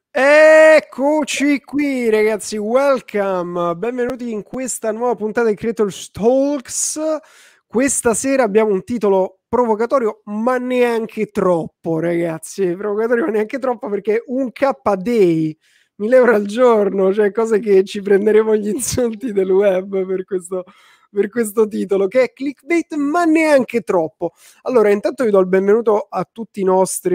Eccoci qui ragazzi, welcome, benvenuti in questa nuova puntata di Creators Talks. Questa sera abbiamo un titolo provocatorio, ma neanche troppo ragazzi, provocatorio ma neanche troppo, perché un K-Day, 1000 euro al giorno, cioè cose che ci prenderemo gli insulti del web per questo titolo, che è clickbait ma neanche troppo. Allora, intanto vi do il benvenuto a tutti i nostri,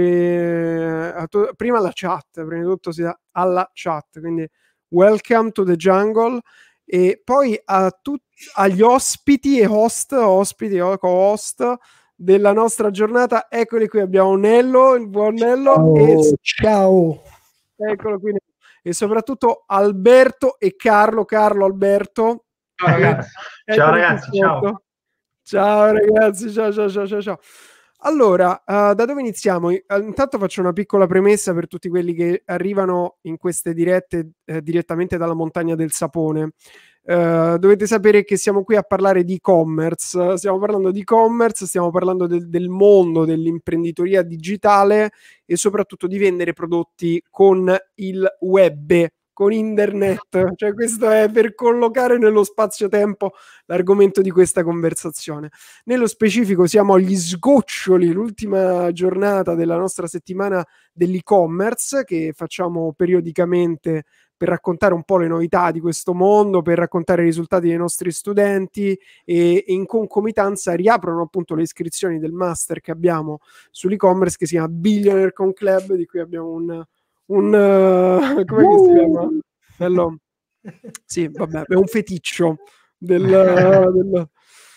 prima alla chat, prima di tutto si dà alla chat, quindi welcome to the jungle, e poi agli ospiti e ospiti o co-host della nostra giornata. Eccoli qui, abbiamo Nello, il buon Nello, ciao. Eccolo qui, e soprattutto Alberto e Carlo, Alberto. Ciao ragazzi. Ciao ragazzi, ciao. Ciao ragazzi, ciao. Allora, da dove iniziamo? Intanto faccio una piccola premessa per tutti quelli che arrivano in queste dirette direttamente dalla montagna del sapone. Dovete sapere che siamo qui a parlare di e-commerce, stiamo parlando di e-commerce, stiamo parlando del mondo dell'imprenditoria digitale e soprattutto di vendere prodotti con il web, con internet, cioè questo è per collocare nello spazio-tempo l'argomento di questa conversazione. Nello specifico siamo agli sgoccioli, l'ultima giornata della nostra settimana dell'e-commerce che facciamo periodicamente per raccontare un po' le novità di questo mondo, per raccontare i risultati dei nostri studenti, e in concomitanza riaprono appunto le iscrizioni del master che abbiamo sull'e-commerce che si chiama Billionaire Con Club, di cui abbiamo un come che si chiama? Bello. Sì, vabbè, è un feticcio del...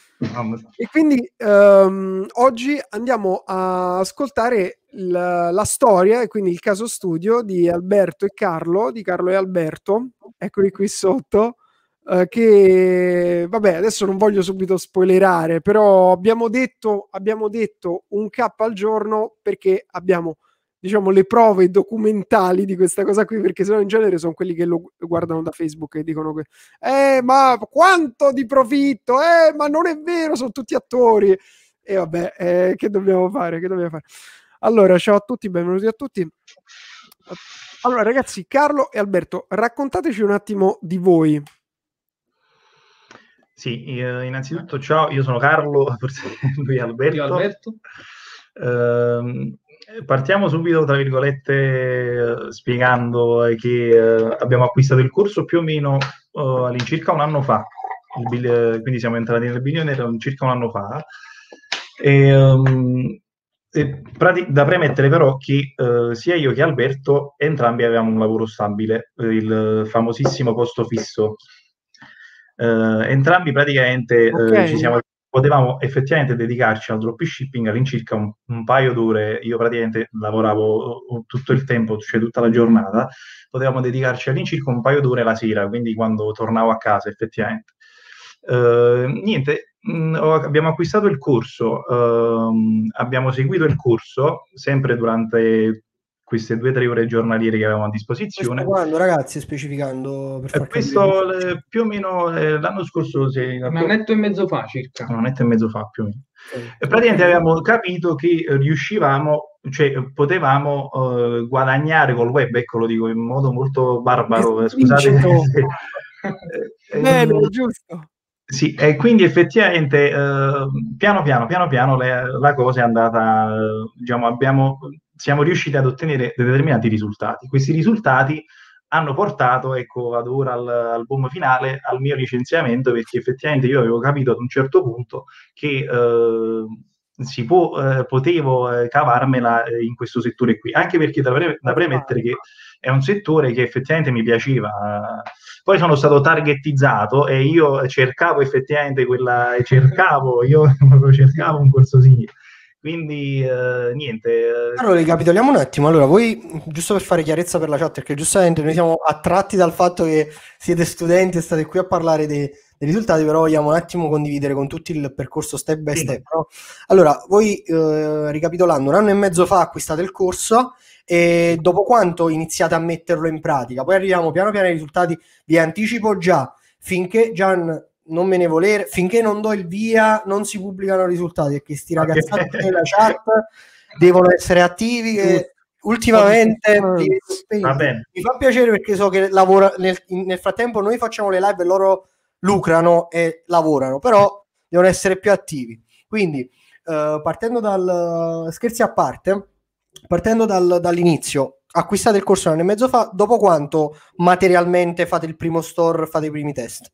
E quindi oggi andiamo a ascoltare la storia e quindi il caso studio di Alberto e Carlo, di Carlo e Alberto, eccoli qui sotto, che vabbè, adesso non voglio subito spoilerare, però abbiamo detto un K al giorno perché abbiamo, diciamo, le prove documentali di questa cosa qui, perché sennò in genere sono quelli che lo guardano da Facebook e dicono ma quanto di profitto, ma non è vero, sono tutti attori, e vabbè, che dobbiamo fare? Allora, ciao a tutti, benvenuti a tutti. Allora ragazzi, Carlo e Alberto, raccontateci un attimo di voi. Sì, innanzitutto ciao, io sono Carlo, forse lui è Alberto. Io Alberto. Partiamo subito, tra virgolette, spiegando che abbiamo acquistato il corso più o meno all'incirca un anno fa, quindi siamo entrati nel Billionaire circa un anno fa. Da premettere però che sia io che Alberto entrambi avevamo un lavoro stabile, il famosissimo posto fisso. Entrambi praticamente potevamo effettivamente dedicarci al dropshipping all'incirca un paio d'ore. Io praticamente lavoravo tutto il tempo, cioè tutta la giornata, potevamo dedicarci all'incirca un paio d'ore la sera, quindi quando tornavo a casa effettivamente. Niente, abbiamo acquistato il corso, abbiamo seguito il corso sempre durante queste 2-3 ore giornaliere che avevamo a disposizione. Questo quando, ragazzi, specificando per far questo più o meno l'anno scorso un annetto e mezzo fa circa. Un annetto e mezzo fa più o meno. E praticamente avevamo capito che riuscivamo, cioè potevamo guadagnare col web, ecco, lo dico in modo molto barbaro, scusate. Bene, giusto. Sì, e quindi effettivamente piano piano la cosa è andata, diciamo, siamo riusciti ad ottenere determinati risultati. Questi risultati hanno portato, ecco, ad ora al boom finale, al mio licenziamento, perché effettivamente io avevo capito ad un certo punto che potevo cavarmela in questo settore qui, anche perché da premettere che è un settore che effettivamente mi piaceva. Poi sono stato targetizzato e io cercavo effettivamente cercavo un corso simile. Quindi niente. Allora, ricapitoliamo un attimo. Allora, voi, giusto per fare chiarezza per la chat, perché giustamente noi siamo attratti dal fatto che siete studenti e state qui a parlare dei risultati, però vogliamo un attimo condividere con tutti il percorso step by step, no? Allora, voi, ricapitolando, un anno e mezzo fa acquistate il corso, e dopo quanto iniziate a metterlo in pratica? Poi arriviamo piano piano ai risultati. Vi anticipo già, finché Gian non me ne volere, finché non do il via non si pubblicano i risultati, perché sti ragazzati della chat devono essere attivi, che ultimamente Va bene. mi fa piacere perché so che lavora nel frattempo noi facciamo le live e loro lucrano e lavorano, però devono essere più attivi. Quindi partendo scherzi a parte, partendo dall'inizio, acquistate il corso un anno e mezzo fa, dopo quanto materialmente fate il primo store, fate i primi test?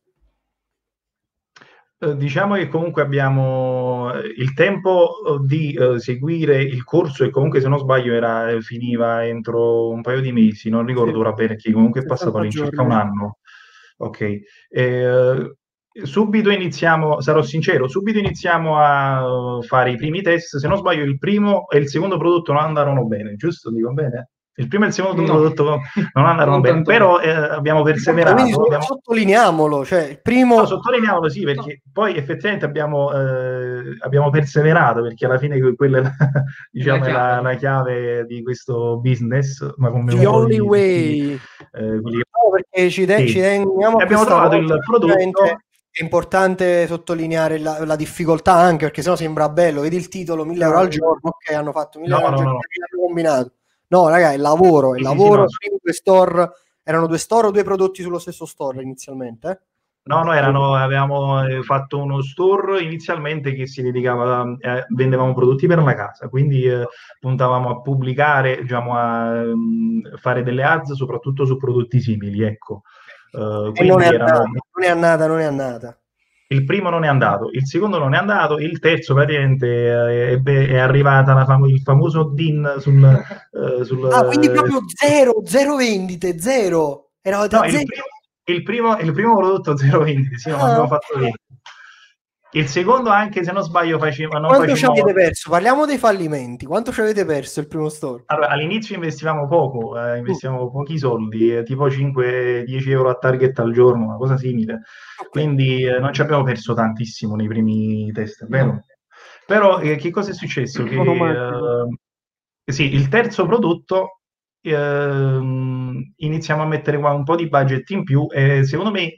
Diciamo che comunque abbiamo il tempo di seguire il corso, e comunque se non sbaglio finiva entro un paio di mesi, non ricordo ora bene, che comunque è passato all'incirca un anno. Ok. Subito iniziamo, sarò sincero, subito iniziamo a fare i primi test. Se non sbaglio il primo e il secondo prodotto non andarono bene, giusto? Dico bene? Il primo e il secondo prodotto non andarono bene, però abbiamo perseverato. Quindi sottolineiamolo, cioè il primo... No, sottolineiamolo sì, perché poi effettivamente abbiamo perseverato, perché alla fine quella è diciamo, la chiave di questo business. Ma come The only way. Perché ci teniamo a abbiamo trovato il prodotto. È importante sottolineare la difficoltà, anche perché sennò sembra bello, vedi il titolo 1.000 euro al giorno, ok, hanno fatto 1.000 euro al giorno, hanno combinato. No, raga, è lavoro, no. Due store, erano 2 store o 2 prodotti sullo stesso store inizialmente? No, avevamo fatto uno store inizialmente che si dedicava, vendevamo prodotti per la casa, quindi puntavamo a pubblicare, diciamo, a fare delle ads soprattutto su prodotti simili, ecco. Non è andata. Il primo non è andato, il secondo non è andato, il terzo praticamente è arrivata il famoso DIN sul quindi proprio zero vendite, zero. No, il primo prodotto 0 vendite, sì, non abbiamo fatto niente. Il secondo, anche se non sbaglio, Quanto ci avete perso? Parliamo dei fallimenti. Quanto ci avete perso il primo store? Allora, all'inizio investivamo poco, investivamo pochi soldi, tipo 5-10 euro a target al giorno, una cosa simile. Okay. Quindi non ci abbiamo perso tantissimo nei primi test, vero? Però che cosa è successo? Che sì, il terzo prodotto iniziamo a mettere qua un po' di budget in più e secondo me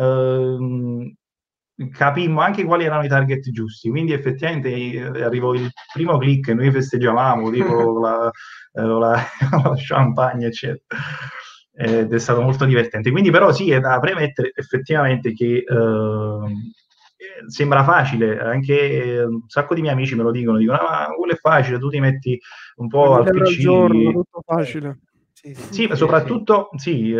capimmo anche quali erano i target giusti, quindi effettivamente arrivò il primo click e noi festeggiavamo tipo la champagne eccetera, ed è stato molto divertente. Quindi però sì, è da premettere effettivamente che sembra facile, anche un sacco di miei amici me lo dicono, ma quello è facile, tu ti metti un po' al PC, giorno, tutto facile. Sì, soprattutto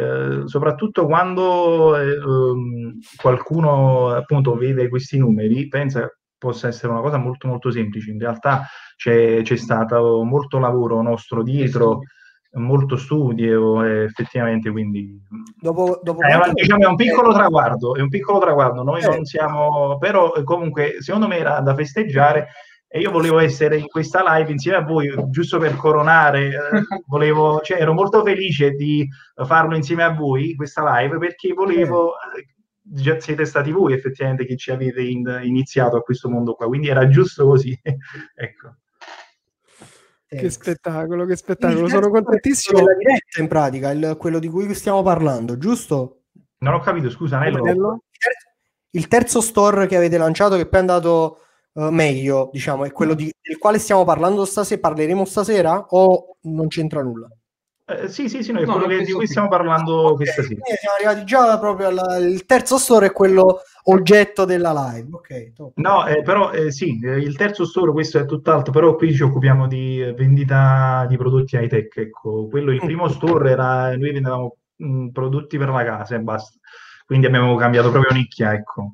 quando qualcuno appunto vede questi numeri, pensa possa essere una cosa molto molto semplice. In realtà c'è stato molto lavoro nostro dietro, molto studio, effettivamente, quindi diciamo, è un piccolo traguardo, noi non siamo, però comunque secondo me era da festeggiare. E io volevo essere in questa live insieme a voi, giusto per coronare, ero molto felice di farlo insieme a voi, questa live, perché volevo, già siete stati voi effettivamente che ci avete iniziato a questo mondo qua, quindi era giusto così. Ecco. Che spettacolo, sono contentissimo. La diretta in pratica, quello di cui stiamo parlando, giusto? Non ho capito, scusa, Nello. Il terzo store che avete lanciato, che poi è andato meglio, diciamo, è quello del quale stiamo parlando stasera, parleremo stasera, o non c'entra nulla? Sì, noi quello di cui stiamo parlando questa sera. Siamo arrivati già proprio il terzo store, è quello oggetto della live. Ok, top. No, però sì, il terzo store, questo è tutt'altro, però qui ci occupiamo di vendita di prodotti high tech, ecco. Quello, il primo store noi vendevamo prodotti per la casa e basta, quindi abbiamo cambiato proprio nicchia, ecco.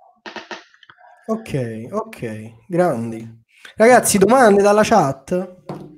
Ok, grandi. Ragazzi, domande dalla chat?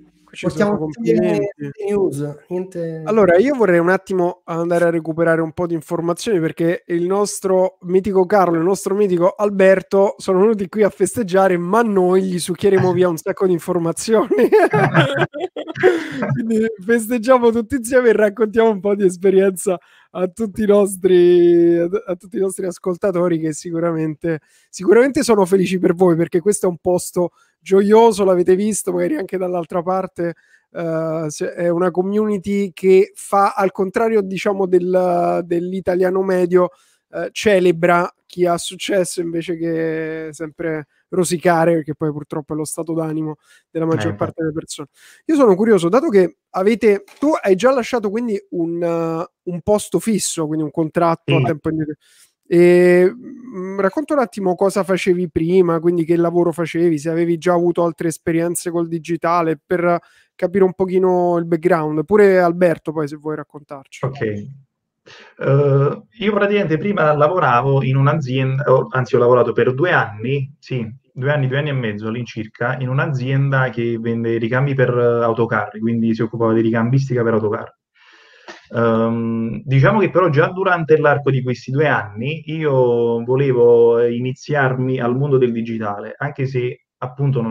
News. Allora, io vorrei un attimo andare a recuperare un po' di informazioni, perché il nostro mitico Carlo e il nostro mitico Alberto sono venuti qui a festeggiare, ma noi gli succhieremo via un sacco di informazioni. Quindi festeggiamo tutti insieme e raccontiamo un po' di esperienza a tutti i nostri ascoltatori, che sicuramente sono felici per voi, perché questo è un posto gioioso, l'avete visto magari anche dall'altra parte. È una community che fa, al contrario diciamo dell'italiano medio, celebra chi ha successo invece che sempre rosicare, perché poi purtroppo è lo stato d'animo della maggior parte delle persone. Io sono curioso, dato che tu hai già lasciato quindi un posto fisso, quindi un contratto a tempo indeterminato. Racconta un attimo cosa facevi prima, quindi che lavoro facevi, se avevi già avuto altre esperienze col digitale, per capire un pochino il background. Pure Alberto, poi, se vuoi raccontarci. Ok. Io praticamente prima lavoravo in un'azienda, anzi ho lavorato per 2 anni, sì, 2 anni e mezzo all'incirca, in un'azienda che vende ricambi per autocarri, quindi si occupava di ricambistica per autocarri. Diciamo che però già durante l'arco di questi 2 anni io volevo iniziarmi al mondo del digitale, anche se appunto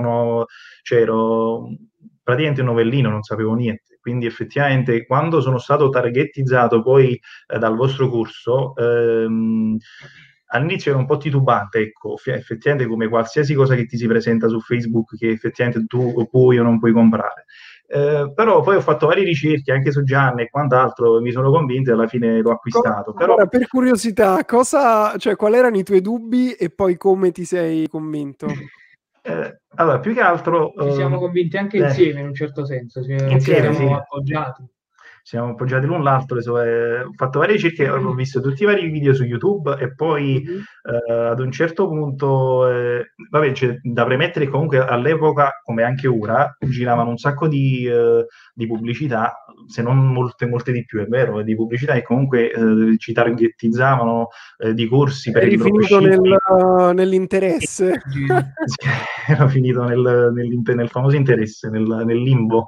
ero praticamente un novellino, non sapevo niente. Quindi effettivamente quando sono stato targettizzato poi dal vostro corso, all'inizio ero un po' titubante, ecco, effettivamente come qualsiasi cosa che ti si presenta su Facebook che effettivamente tu puoi o non puoi comprare. Però poi ho fatto varie ricerche anche su Gianni e quant'altro, mi sono convinto e alla fine l'ho acquistato. Però... Allora, per curiosità, quali erano i tuoi dubbi e poi come ti sei convinto? Allora, più che altro... Ci siamo convinti anche insieme in un certo senso, insieme, siamo sì. appoggiati. Siamo appoggiati l'un l'altro, ho fatto varie ricerche, ho visto tutti i vari video su YouTube e poi ad un certo punto, vabbè, c'è da premettere che comunque all'epoca, come anche ora, giravano un sacco di pubblicità, se non molte di più, è vero, di pubblicità e comunque ci targettizzavano di corsi per il dropshipping. Nell'interesse. Ero finito nel famoso interesse, nel limbo.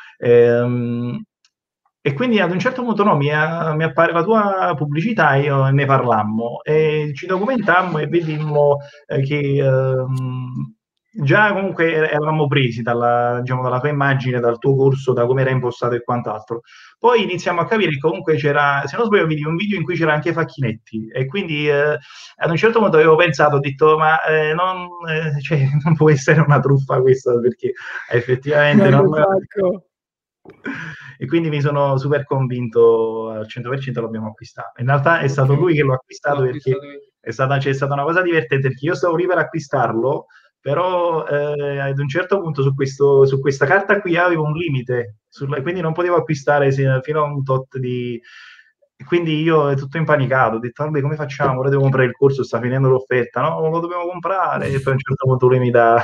E quindi ad un certo punto mi appare la tua pubblicità e io ne parlammo e ci documentammo e vedemmo che già comunque eravamo presi dalla tua immagine, dal tuo corso, da come era impostato e quant'altro. Poi iniziamo a capire che comunque c'era, se non sbaglio, un video in cui c'era anche Facchinetti e quindi ad un certo punto avevo pensato, ho detto ma non può essere una truffa questa perché effettivamente non... E quindi mi sono super convinto al 100% l'abbiamo acquistato. In realtà è stato lui che l'ha acquistato perché c'è stata una cosa divertente perché io stavo lì per acquistarlo, però ad un certo punto su questa carta qui avevo un limite, quindi non potevo acquistare fino a un tot di... Quindi io tutto impanicato, ho detto, vabbè, come facciamo? Ora devo comprare il corso, sta finendo l'offerta, no? Non lo dobbiamo comprare. E poi a un certo punto lui mi dà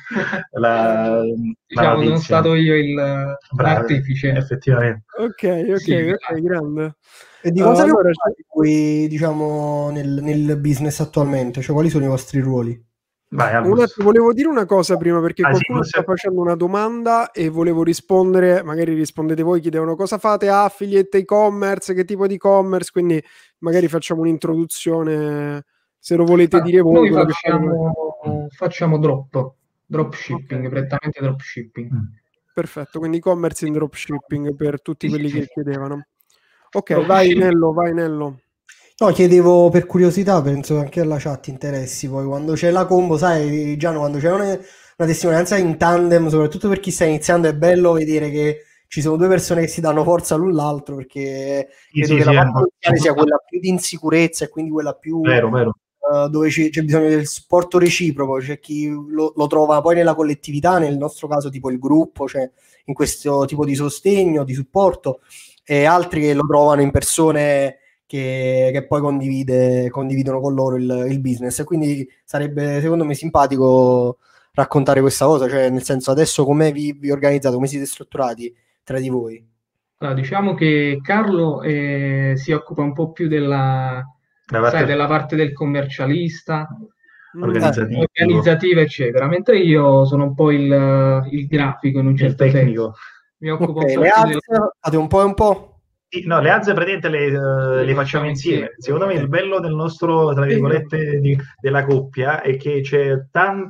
la diciamo, sono stato io l'artefice. Effettivamente. Ok, Sì, grande. E di cosa vi occupate voi, diciamo, nel business attualmente? Cioè, quali sono i vostri ruoli? Volevo dire una cosa prima perché qualcuno sta facendo una domanda e volevo rispondere, magari rispondete voi, chiedevano cosa fate, affiliate, e-commerce, che tipo di e-commerce, quindi magari facciamo un'introduzione se lo volete dire voi. Noi facciamo dropshipping, prettamente dropshipping. Perfetto, quindi e-commerce in dropshipping per tutti quelli che chiedevano. Ok, vai Nello. No, chiedevo per curiosità, penso anche alla chat interessi, poi quando c'è la combo, sai Gianni, quando c'è una testimonianza in tandem, soprattutto per chi sta iniziando, è bello vedere che ci sono 2 persone che si danno forza l'un l'altro, perché credo che la parte iniziale sia quella più di insicurezza e quindi quella più vero. Dove c'è bisogno del supporto reciproco, c'è chi lo trova poi nella collettività, nel nostro caso tipo il gruppo, cioè in questo tipo di sostegno, di supporto, e altri che lo trovano in persone che poi condividono con loro il business, e quindi sarebbe secondo me simpatico raccontare questa cosa, cioè nel senso adesso come vi organizzate, come siete strutturati tra di voi? Allora, diciamo che Carlo si occupa un po' più della parte del commercialista, organizzativa, eccetera, mentre io sono un po' il grafico in un certo tecnico. senso. Mi occupo un po' le altre fate un po' e un po'? No, le alze praticamente le facciamo insieme. Secondo me il bello del nostro, tra virgolette, della coppia è che c'è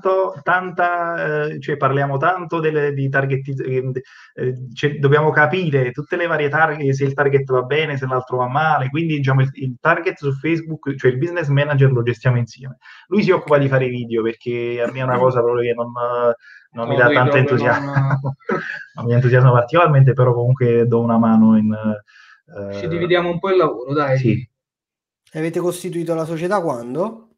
cioè parliamo tanto di target, dobbiamo capire tutte le varie target, se il target va bene, se l'altro va male, quindi diciamo il target su Facebook, cioè il business manager lo gestiamo insieme. Lui si occupa di fare i video perché a me è una cosa proprio che non mi dà tanto entusiasmo, non mi entusiasma particolarmente, però comunque do una mano in... Ci dividiamo un po' il lavoro, dai. Sì. Avete costituito la società quando?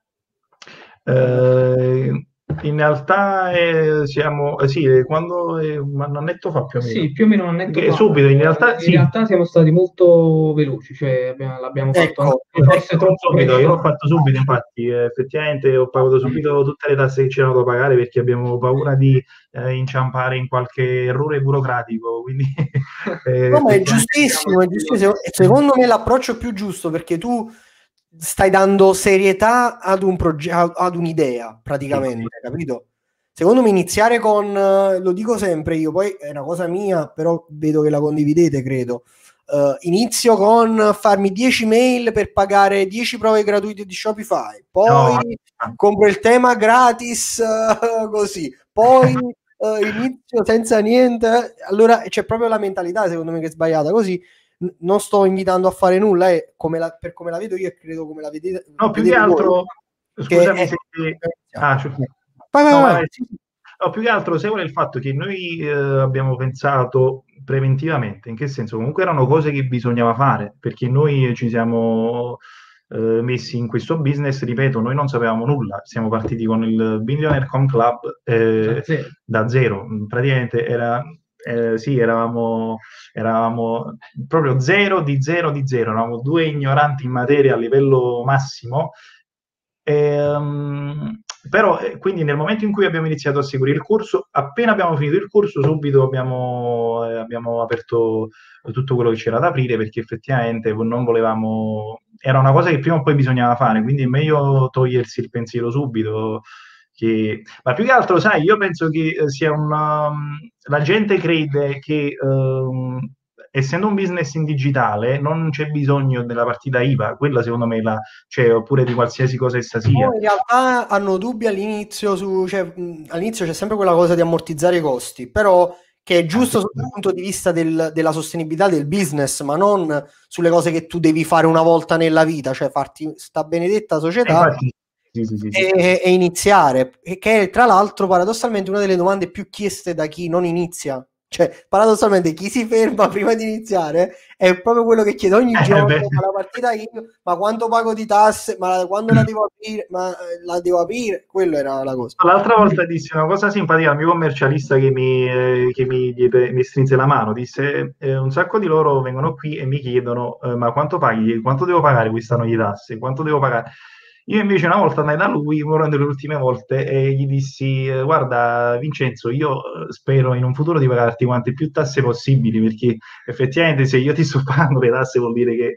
In realtà siamo quando un annetto fa più o meno. Sì, più o meno un annetto fa. Subito, in realtà in realtà siamo stati molto veloci, cioè l'abbiamo fatto forse troppo subito. Io l'ho fatto subito, infatti, effettivamente ho pagato subito tutte le tasse che c'erano da pagare perché abbiamo paura di inciampare in qualche errore burocratico. Quindi, no, ma è giustissimo, è giustissimo. Secondo me l'approccio più giusto, perché tu stai dando serietà ad un progetto, ad un'idea, praticamente, capito? Secondo me iniziare con, lo dico sempre io, poi è una cosa mia, però vedo che la condividete, credo. Inizio con farmi 10 mail per pagare 10 prove gratuite di Shopify, poi compro il tema gratis, così, poi inizio senza niente. Allora c'è proprio la mentalità, secondo me, che è sbagliata. Così non sto invitando a fare nulla, è per come la vedo io e credo come la vedete. No, più che altro, scusami se... più che altro segue il fatto che noi abbiamo pensato preventivamente, in che senso? Comunque erano cose che bisognava fare, perché noi ci siamo messi in questo business, ripeto, noi non sapevamo nulla, siamo partiti con il Billionaire Com Club da zero. Praticamente eravamo proprio zero di zero, eravamo due ignoranti in materia a livello massimo. Però quindi nel momento in cui abbiamo iniziato a seguire il corso, appena abbiamo finito il corso, subito abbiamo aperto tutto quello che c'era da aprire, perché effettivamente non volevamo, era una cosa che prima o poi bisognava fare, quindi è meglio togliersi il pensiero subito. Ma più che altro, sai, io penso che sia la gente crede che essendo un business in digitale non c'è bisogno della partita IVA, quella secondo me oppure di qualsiasi cosa essa sia. No, in realtà hanno dubbi all'inizio, all'inizio c'è sempre quella cosa di ammortizzare i costi, però che è giusto dal punto di vista della sostenibilità del business, ma non sulle cose che tu devi fare una volta nella vita, cioè farti sta benedetta società. Infatti, e iniziare, che è tra l'altro paradossalmente una delle domande più chieste da chi non inizia. Cioè, paradossalmente, chi si ferma prima di iniziare è proprio quello che chiede ogni giorno: ma la partita io, ma quanto pago di tasse, ma quando la devo aprire, ma la devo aprire, quello era la cosa. L'altra volta disse una cosa simpatica al mio commercialista che mi strinse la mano, disse un sacco di loro vengono qui e mi chiedono ma quanto paghi, quanto devo pagare quest'anno di tasse, quanto devo pagare. Io invece una volta andai da lui, una delle ultime volte, e gli dissi guarda Vincenzo, io spero in un futuro di pagarti quante più tasse possibili, perché effettivamente se io ti sto pagando le tasse vuol dire che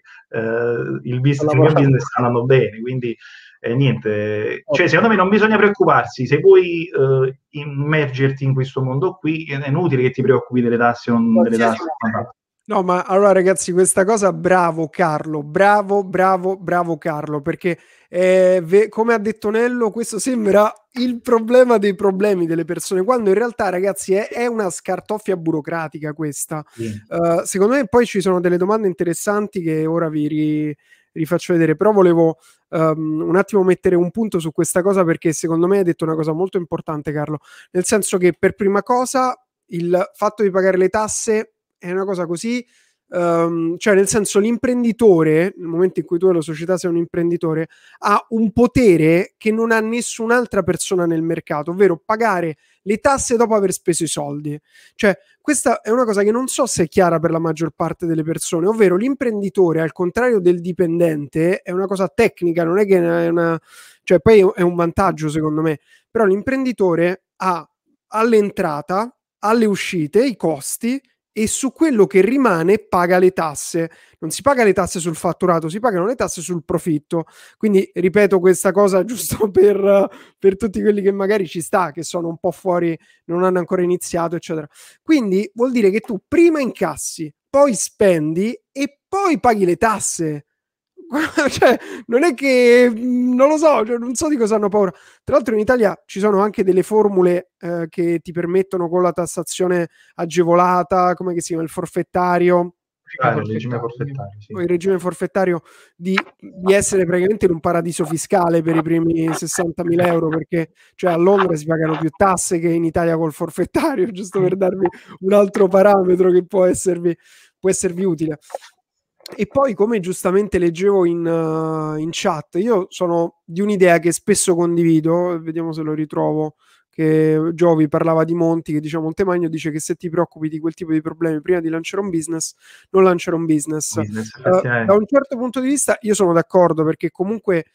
il mio business sta andando bene, quindi niente, cioè secondo me non bisogna preoccuparsi, se vuoi immergerti in questo mondo qui è inutile che ti preoccupi delle tasse o non delle tasse. No, ma allora ragazzi, questa cosa, bravo Carlo, bravo Carlo, perché come ha detto Nello, questo sembra il problema dei problemi delle persone, quando in realtà, ragazzi, è una scartoffia burocratica questa. Secondo me poi ci sono delle domande interessanti che ora vi rifaccio vedere, però volevo un attimo mettere un punto su questa cosa, perché secondo me hai detto una cosa molto importante, Carlo, nel senso che per prima cosa il fatto di pagare le tasse è una cosa così, cioè nel senso l'imprenditore, nel momento in cui tu e la società sei un imprenditore, ha un potere che non ha nessun'altra persona nel mercato, ovvero pagare le tasse dopo aver speso i soldi. Cioè questa è una cosa che non so se è chiara per la maggior parte delle persone, ovvero l'imprenditore, al contrario del dipendente, è una cosa tecnica, non è che è una... cioè poi è un vantaggio secondo me, però l'imprenditore ha all'entrata, alle uscite, i costi, e su quello che rimane paga le tasse. Non si paga le tasse sul fatturato, si pagano le tasse sul profitto. Quindi ripeto questa cosa giusto per tutti quelli che magari ci sta, che sono un po' fuori, non hanno ancora iniziato, eccetera. Quindi vuol dire che tu prima incassi, poi spendi e poi paghi le tasse. Cioè, non è che non lo so, cioè, non so di cosa hanno paura. Tra l'altro in Italia ci sono anche delle formule che ti permettono, con la tassazione agevolata, come si chiama, il forfettario, il regime forfettario, sì. Il regime forfettario di essere praticamente in un paradiso fiscale per i primi 60.000 euro, perché cioè a Londra si pagano più tasse che in Italia col forfettario, giusto per darvi un altro parametro che può esservi utile. E poi, come giustamente leggevo in chat, io sono di un'idea che spesso condivido, vediamo se lo ritrovo, che Giovi parlava di Monti, che diciamo Montemagno dice che se ti preoccupi di quel tipo di problemi prima di lanciare un business, non lanciare un business. Da un certo punto di vista io sono d'accordo, perché comunque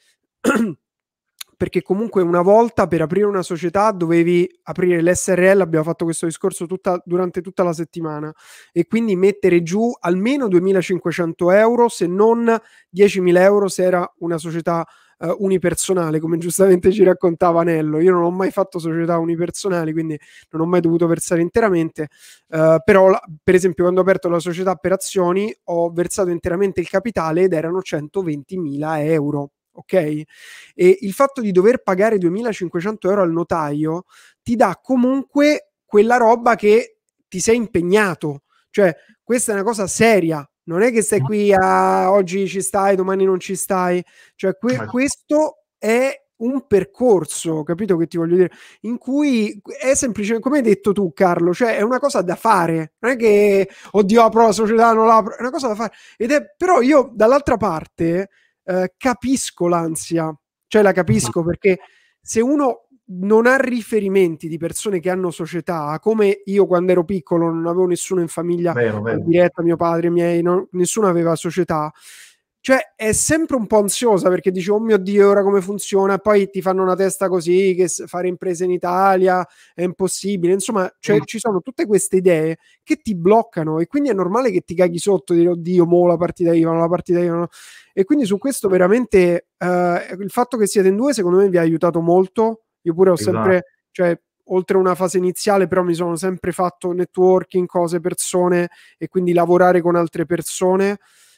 una volta per aprire una società dovevi aprire l'SRL, abbiamo fatto questo discorso durante tutta la settimana, e quindi mettere giù almeno 2.500 euro, se non 10.000 euro se era una società unipersonale, come giustamente ci raccontava Nello. Io non ho mai fatto società unipersonali, quindi non ho mai dovuto versare interamente, però per esempio quando ho aperto la società per azioni ho versato interamente il capitale ed erano 120.000 euro. Ok? E il fatto di dover pagare 2.500 euro al notaio ti dà comunque quella roba che ti sei impegnato, cioè questa è una cosa seria, non è che stai qui oggi ci stai, domani non ci stai, cioè questo è un percorso, capito che ti voglio dire, in cui è semplicemente, come hai detto tu Carlo, cioè è una cosa da fare, non è che oddio apro la società, non l'apro, è una cosa da fare, però io dall'altra parte capisco l'ansia, cioè la capisco, perché se uno non ha riferimenti di persone che hanno società, come io quando ero piccolo non avevo nessuno in famiglia diretta, mio padre, miei, nessuno aveva società, cioè è sempre un po' ansiosa, perché dici oh mio Dio ora come funziona, poi ti fanno una testa così che fare imprese in Italia è impossibile, insomma ci sono tutte queste idee che ti bloccano, e quindi è normale che ti caghi sotto, dire oddio mo la partita IVA, no, la partita IVA no. E quindi su questo veramente il fatto che siete in due secondo me vi ha aiutato molto. Io pure ho sempre, cioè oltre una fase iniziale, però mi sono sempre fatto networking, cose, persone, e quindi lavorare con altre persone,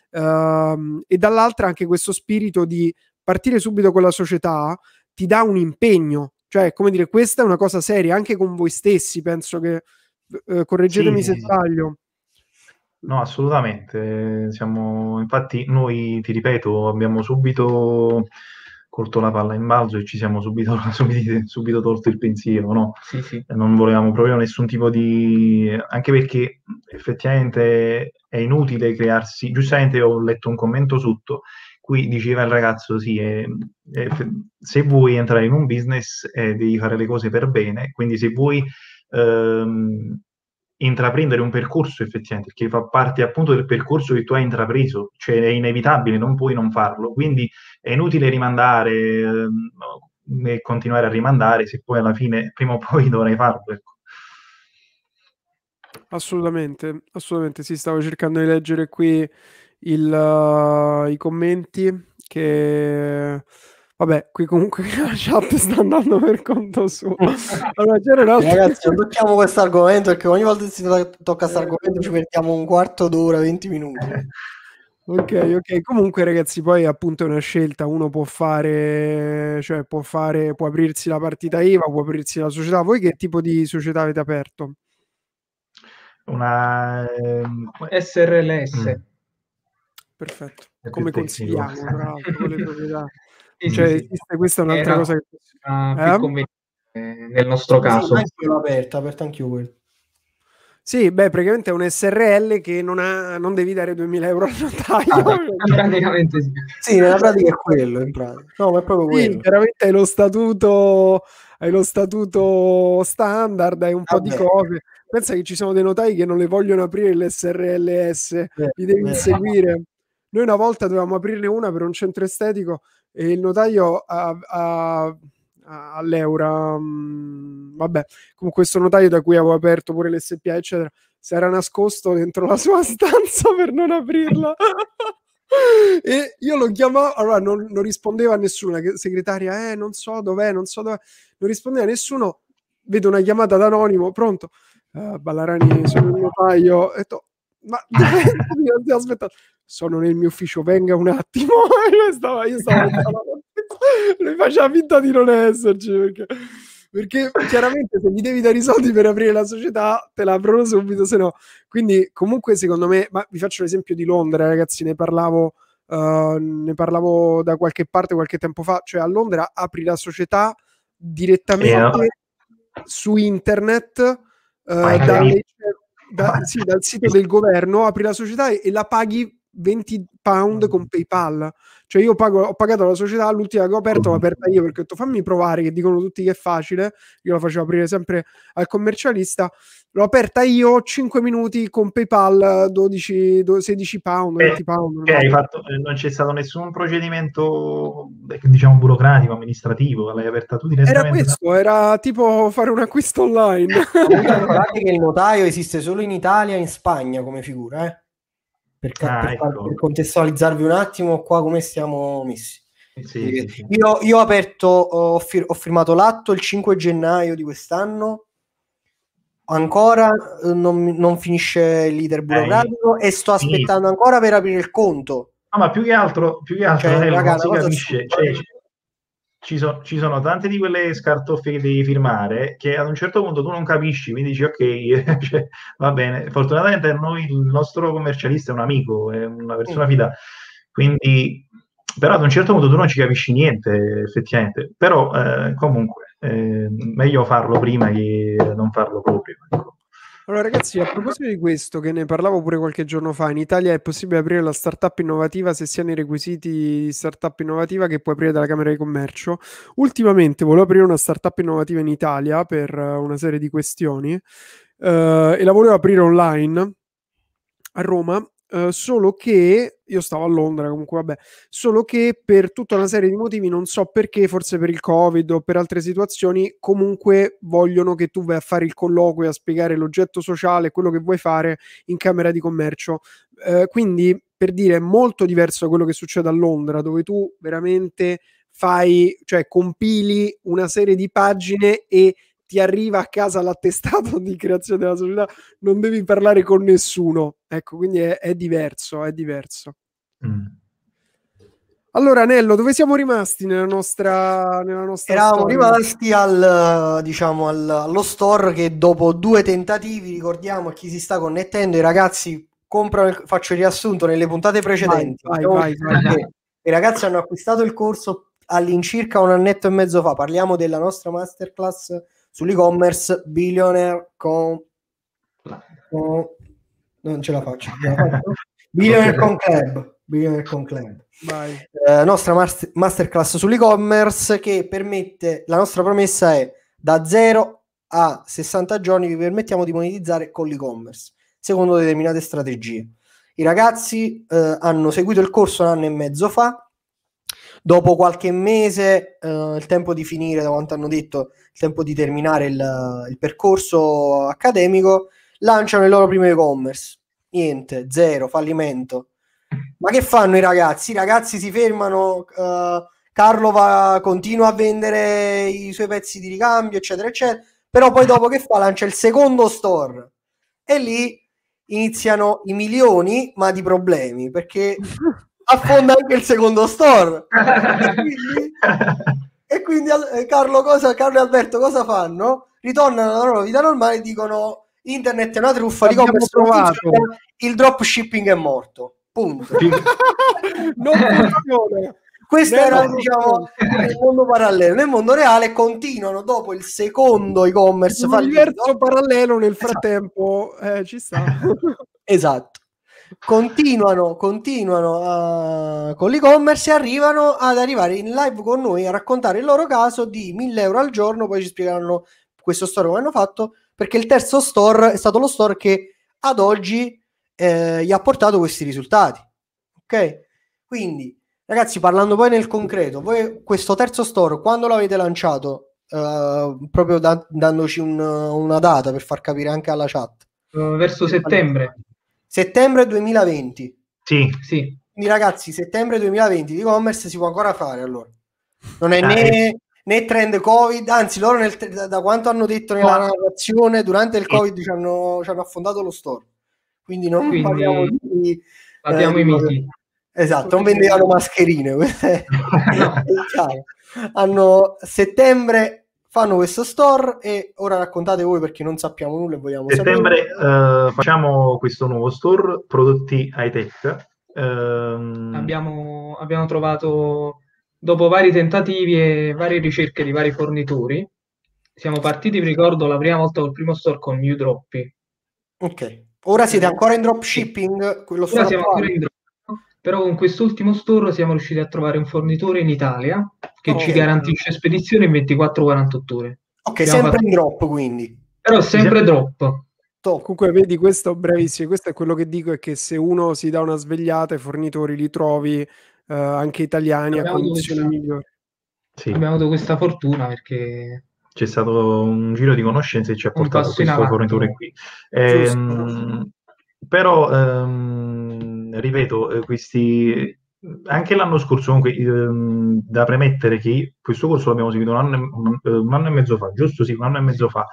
e dall'altra anche questo spirito di partire subito con la società ti dà un impegno, cioè come dire questa è una cosa seria anche con voi stessi, penso che correggetemi se sbaglio. No, assolutamente. Infatti noi, ti ripeto, abbiamo subito colto la palla in balzo e ci siamo subito tolto il pensiero, no? Sì. Non volevamo proprio nessun tipo di... anche perché effettivamente è inutile crearsi... Giustamente ho letto un commento sotto, qui diceva il ragazzo, sì, se vuoi entrare in un business devi fare le cose per bene, quindi se vuoi... intraprendere un percorso effettivamente, perché fa parte appunto del percorso che tu hai intrapreso, cioè è inevitabile, non puoi non farlo, quindi è inutile rimandare e continuare a rimandare se poi alla fine prima o poi dovrai farlo, ecco. Assolutamente, sì, stavo cercando di leggere qui i commenti che... Vabbè, qui comunque la chat sta andando per conto suo. Allora, ragazzi, non tocchiamo questo argomento, perché ogni volta che si tocca questo argomento ci perdiamo un quarto d'ora, 20 minuti. Ok. Comunque, ragazzi, poi appunto è una scelta. Uno può fare, cioè può aprirsi la partita IVA, può aprirsi la società. Voi che tipo di società avete aperto? Una SRLS. Perfetto. Come consigliamo, tra l'altro, con le proprietà. Cioè, esiste, questa è un'altra era cosa che più conveniente nel nostro caso. Sì, l'ho aperta anche io. Sì, beh, praticamente è un SRL che non devi dare 2.000 euro al notaio. Praticamente sì. Sì, nella pratica è quello, in pratica. No, ma è proprio quello. Chiaramente hai lo statuto standard, hai un po' di cose. Pensa che ci sono dei notai che non le vogliono aprire l'SRLS, li devi inseguire. Noi una volta dovevamo aprirne una per un centro estetico e il notaio all'Eura, vabbè, comunque questo notaio da cui avevo aperto pure l'SPA eccetera, si era nascosto dentro la sua stanza per non aprirla. E io lo chiamavo, allora non rispondeva a nessuno, la segretaria non so dov'è, non rispondeva a nessuno. Vedo una chiamata d'anonimo, pronto? Ballarani, sono il notaio. Ho detto, ma dove aspettato? Sono nel mio ufficio, venga un attimo. Io stavo lui faceva finta di non esserci, perché chiaramente se gli devi dare i soldi per aprire la società te la aprono subito, se no. Quindi comunque secondo me, ma vi faccio l'esempio di Londra, ragazzi, ne parlavo da qualche parte qualche tempo fa, cioè a Londra apri la società direttamente su internet dal sito del governo, apri la società e la paghi 20 pound con PayPal. Cioè io ho pagato la società, l'ultima che ho aperto l'ho aperta io, perché ho detto fammi provare, che dicono tutti che è facile, io la facevo aprire sempre al commercialista, l'ho aperta io, 5 minuti con PayPal, 16 pound, 20 pound. Hai fatto, non c'è stato nessun procedimento, diciamo, burocratico, amministrativo, l'hai aperta tu direttamente? Era questo, era tipo fare un acquisto online. Guardate che il notaio esiste solo in Italia e in Spagna come figura, per contestualizzarvi un attimo qua come stiamo messi. Sì. Io ho aperto, ho firmato l'atto il 5 gennaio di quest'anno, ancora non finisce l'iter burocratico e sto aspettando ancora per aprire il conto. No, ma più che altro cioè, non si capisce. Ci sono tante di quelle scartoffie che devi firmare che ad un certo punto tu non capisci, quindi dici ok, cioè, va bene. Fortunatamente il nostro commercialista è un amico, è una persona fida, quindi però ad un certo punto tu non ci capisci niente effettivamente, però comunque meglio farlo prima che non farlo proprio, ecco. Allora ragazzi, a proposito di questo, che ne parlavo pure qualche giorno fa, in Italia è possibile aprire la startup innovativa se si hanno i requisiti di startup innovativa che puoi aprire dalla Camera di Commercio. Ultimamente volevo aprire una startup innovativa in Italia per una serie di questioni e la volevo aprire online a Roma, solo che io stavo a Londra, comunque vabbè, solo che per tutta una serie di motivi, non so perché, forse per il Covid o per altre situazioni, comunque vogliono che tu vai a fare il colloquio, a spiegare l'oggetto sociale, quello che vuoi fare in Camera di Commercio. Quindi, per dire, è molto diverso da quello che succede a Londra, dove tu veramente cioè compili una serie di pagine e ti arriva a casa l'attestato di creazione della società, non devi parlare con nessuno. Ecco, quindi è diverso, è diverso. Allora, Nello, dove siamo rimasti nella nostra Eravamo storia? rimasti allo store, che dopo 2 tentativi, ricordiamo a chi si sta connettendo, i ragazzi comprano, faccio il riassunto nelle puntate precedenti. Vai. I ragazzi hanno acquistato il corso all'incirca 1 annetto e mezzo fa. Parliamo della nostra masterclass sull'e-commerce Billionaire non ce la faccio. Billionaire con Club. Nostra masterclass sull'e-commerce, che permette, la nostra promessa è da 0 a 60 giorni vi permettiamo di monetizzare con l'e-commerce secondo determinate strategie. I ragazzi hanno seguito il corso 1 anno e mezzo fa. Dopo qualche mese, il tempo di finire, da quanto hanno detto, il tempo di terminare il percorso accademico, lanciano il loro primo e-commerce. Niente, 0, fallimento. Ma che fanno i ragazzi? I ragazzi si fermano, Carlo continua a vendere i suoi pezzi di ricambio, eccetera, eccetera, però poi dopo che fa? Lancia il secondo store e lì iniziano i milioni, ma di problemi, perché affonda anche il secondo store. E quindi Carlo e Alberto cosa fanno? Ritornano alla loro vita normale e dicono internet è una truffa, il dropshipping è morto. Punto. Non funziona. Questo era, diciamo, nel mondo parallelo. Nel mondo reale continuano dopo il secondo e-commerce l'universo parallelo nel frattempo ci sta. Esatto. Continuano con l'e-commerce e arrivano in live con noi a raccontare il loro caso di 1.000 euro al giorno. Poi ci spiegheranno questo store come hanno fatto, perché il terzo store è stato lo store che ad oggi gli ha portato questi risultati. Ok? Quindi ragazzi, parlando poi nel concreto, voi questo terzo store quando l'avete lanciato? Proprio dandoci una data per far capire anche alla chat. Verso settembre 2020. Sì. Quindi ragazzi, settembre 2020 di e-commerce si può ancora fare, allora. Non è né trend Covid, anzi loro da quanto hanno detto nella narrazione, durante il Covid ci hanno affondato lo store. Quindi parliamo di i miti. Esatto, non vendevano mascherine. Hanno settembre, fanno questo store e ora raccontate voi, perché non sappiamo nulla e vogliamo settembre facciamo questo nuovo store, prodotti high tech. Abbiamo trovato, dopo vari tentativi e varie ricerche di vari fornitori, siamo partiti, vi ricordo, la prima volta col primo store con New Droppy. Ok, ora siete ancora in dropshipping? Ora siamo ancora in drop. Però con quest'ultimo store siamo riusciti a trovare un fornitore in Italia che ci garantisce spedizione in 24-48 ore. Ok, sempre in drop quindi. Però sempre drop. Comunque vedi, questo bravissimo, questo è quello che dico, è che se uno si dà una svegliata, i fornitori li trovi anche italiani a condizioni migliori. Sì. Abbiamo avuto questa fortuna perché c'è stato un giro di conoscenze e ci ha portato a questo fornitore qui. Però ripeto, questi anche l'anno scorso, comunque, da premettere che questo corso l'abbiamo seguito un anno e mezzo fa, giusto? Sì, un anno e mezzo fa.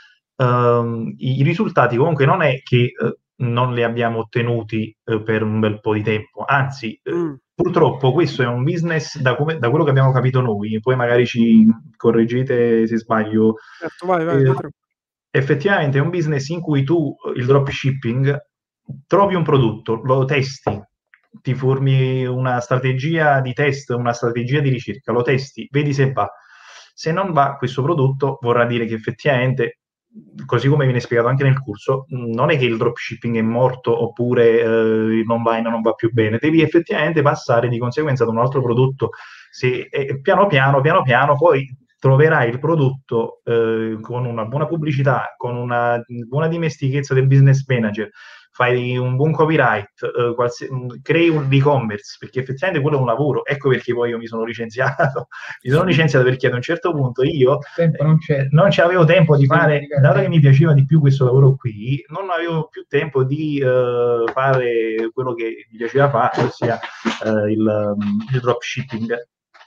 I risultati comunque non è che non li abbiamo ottenuti per un bel po' di tempo, anzi, purtroppo questo è un business, da quello che abbiamo capito noi, poi magari ci correggete se sbaglio. Certo, vai. Effettivamente è un business in cui tu, il dropshipping, trovi un prodotto, lo testi, ti formi una strategia di test, una strategia di ricerca, lo testi, vedi se va. Se non va questo prodotto, vorrà dire che effettivamente, così come viene spiegato anche nel corso, non è che il dropshipping è morto oppure l'online non va più bene, devi effettivamente passare di conseguenza ad un altro prodotto. Piano piano poi troverai il prodotto con una buona pubblicità, con una buona dimestichezza del business manager, fai un buon copyright, crei un e-commerce, perché effettivamente quello è un lavoro. Ecco perché poi io mi sono licenziato. Mi sono licenziato perché ad un certo punto io non c'avevo tempo di fare, dato che mi piaceva di più questo lavoro qui, non avevo più tempo di fare quello che mi piaceva fare, ossia il dropshipping.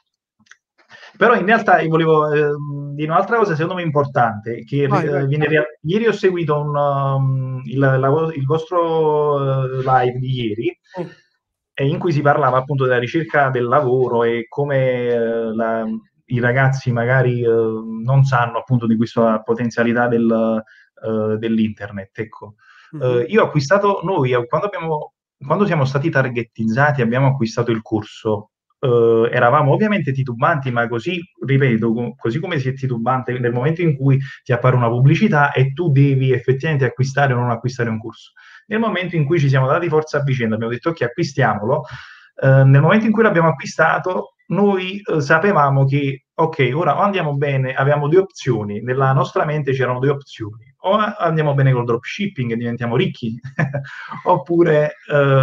Però in realtà io volevo dire un'altra cosa secondo me importante, che ieri ho seguito il vostro live di ieri, in cui si parlava appunto della ricerca del lavoro e come i ragazzi magari non sanno appunto di questa potenzialità dell'internet. Ecco. Io ho acquistato, quando siamo stati targetizzati, abbiamo acquistato il corso. Eravamo ovviamente titubanti, ma così, ripeto, così come si è titubante nel momento in cui ti appare una pubblicità e tu devi effettivamente acquistare o non acquistare un corso. Nel momento in cui ci siamo dati forza a vicenda, abbiamo detto ok, acquistiamolo. Nel momento in cui l'abbiamo acquistato, noi sapevamo che ok, ora o andiamo bene, avevamo due opzioni, nella nostra mente c'erano due opzioni: o andiamo bene col dropshipping e diventiamo ricchi, oppure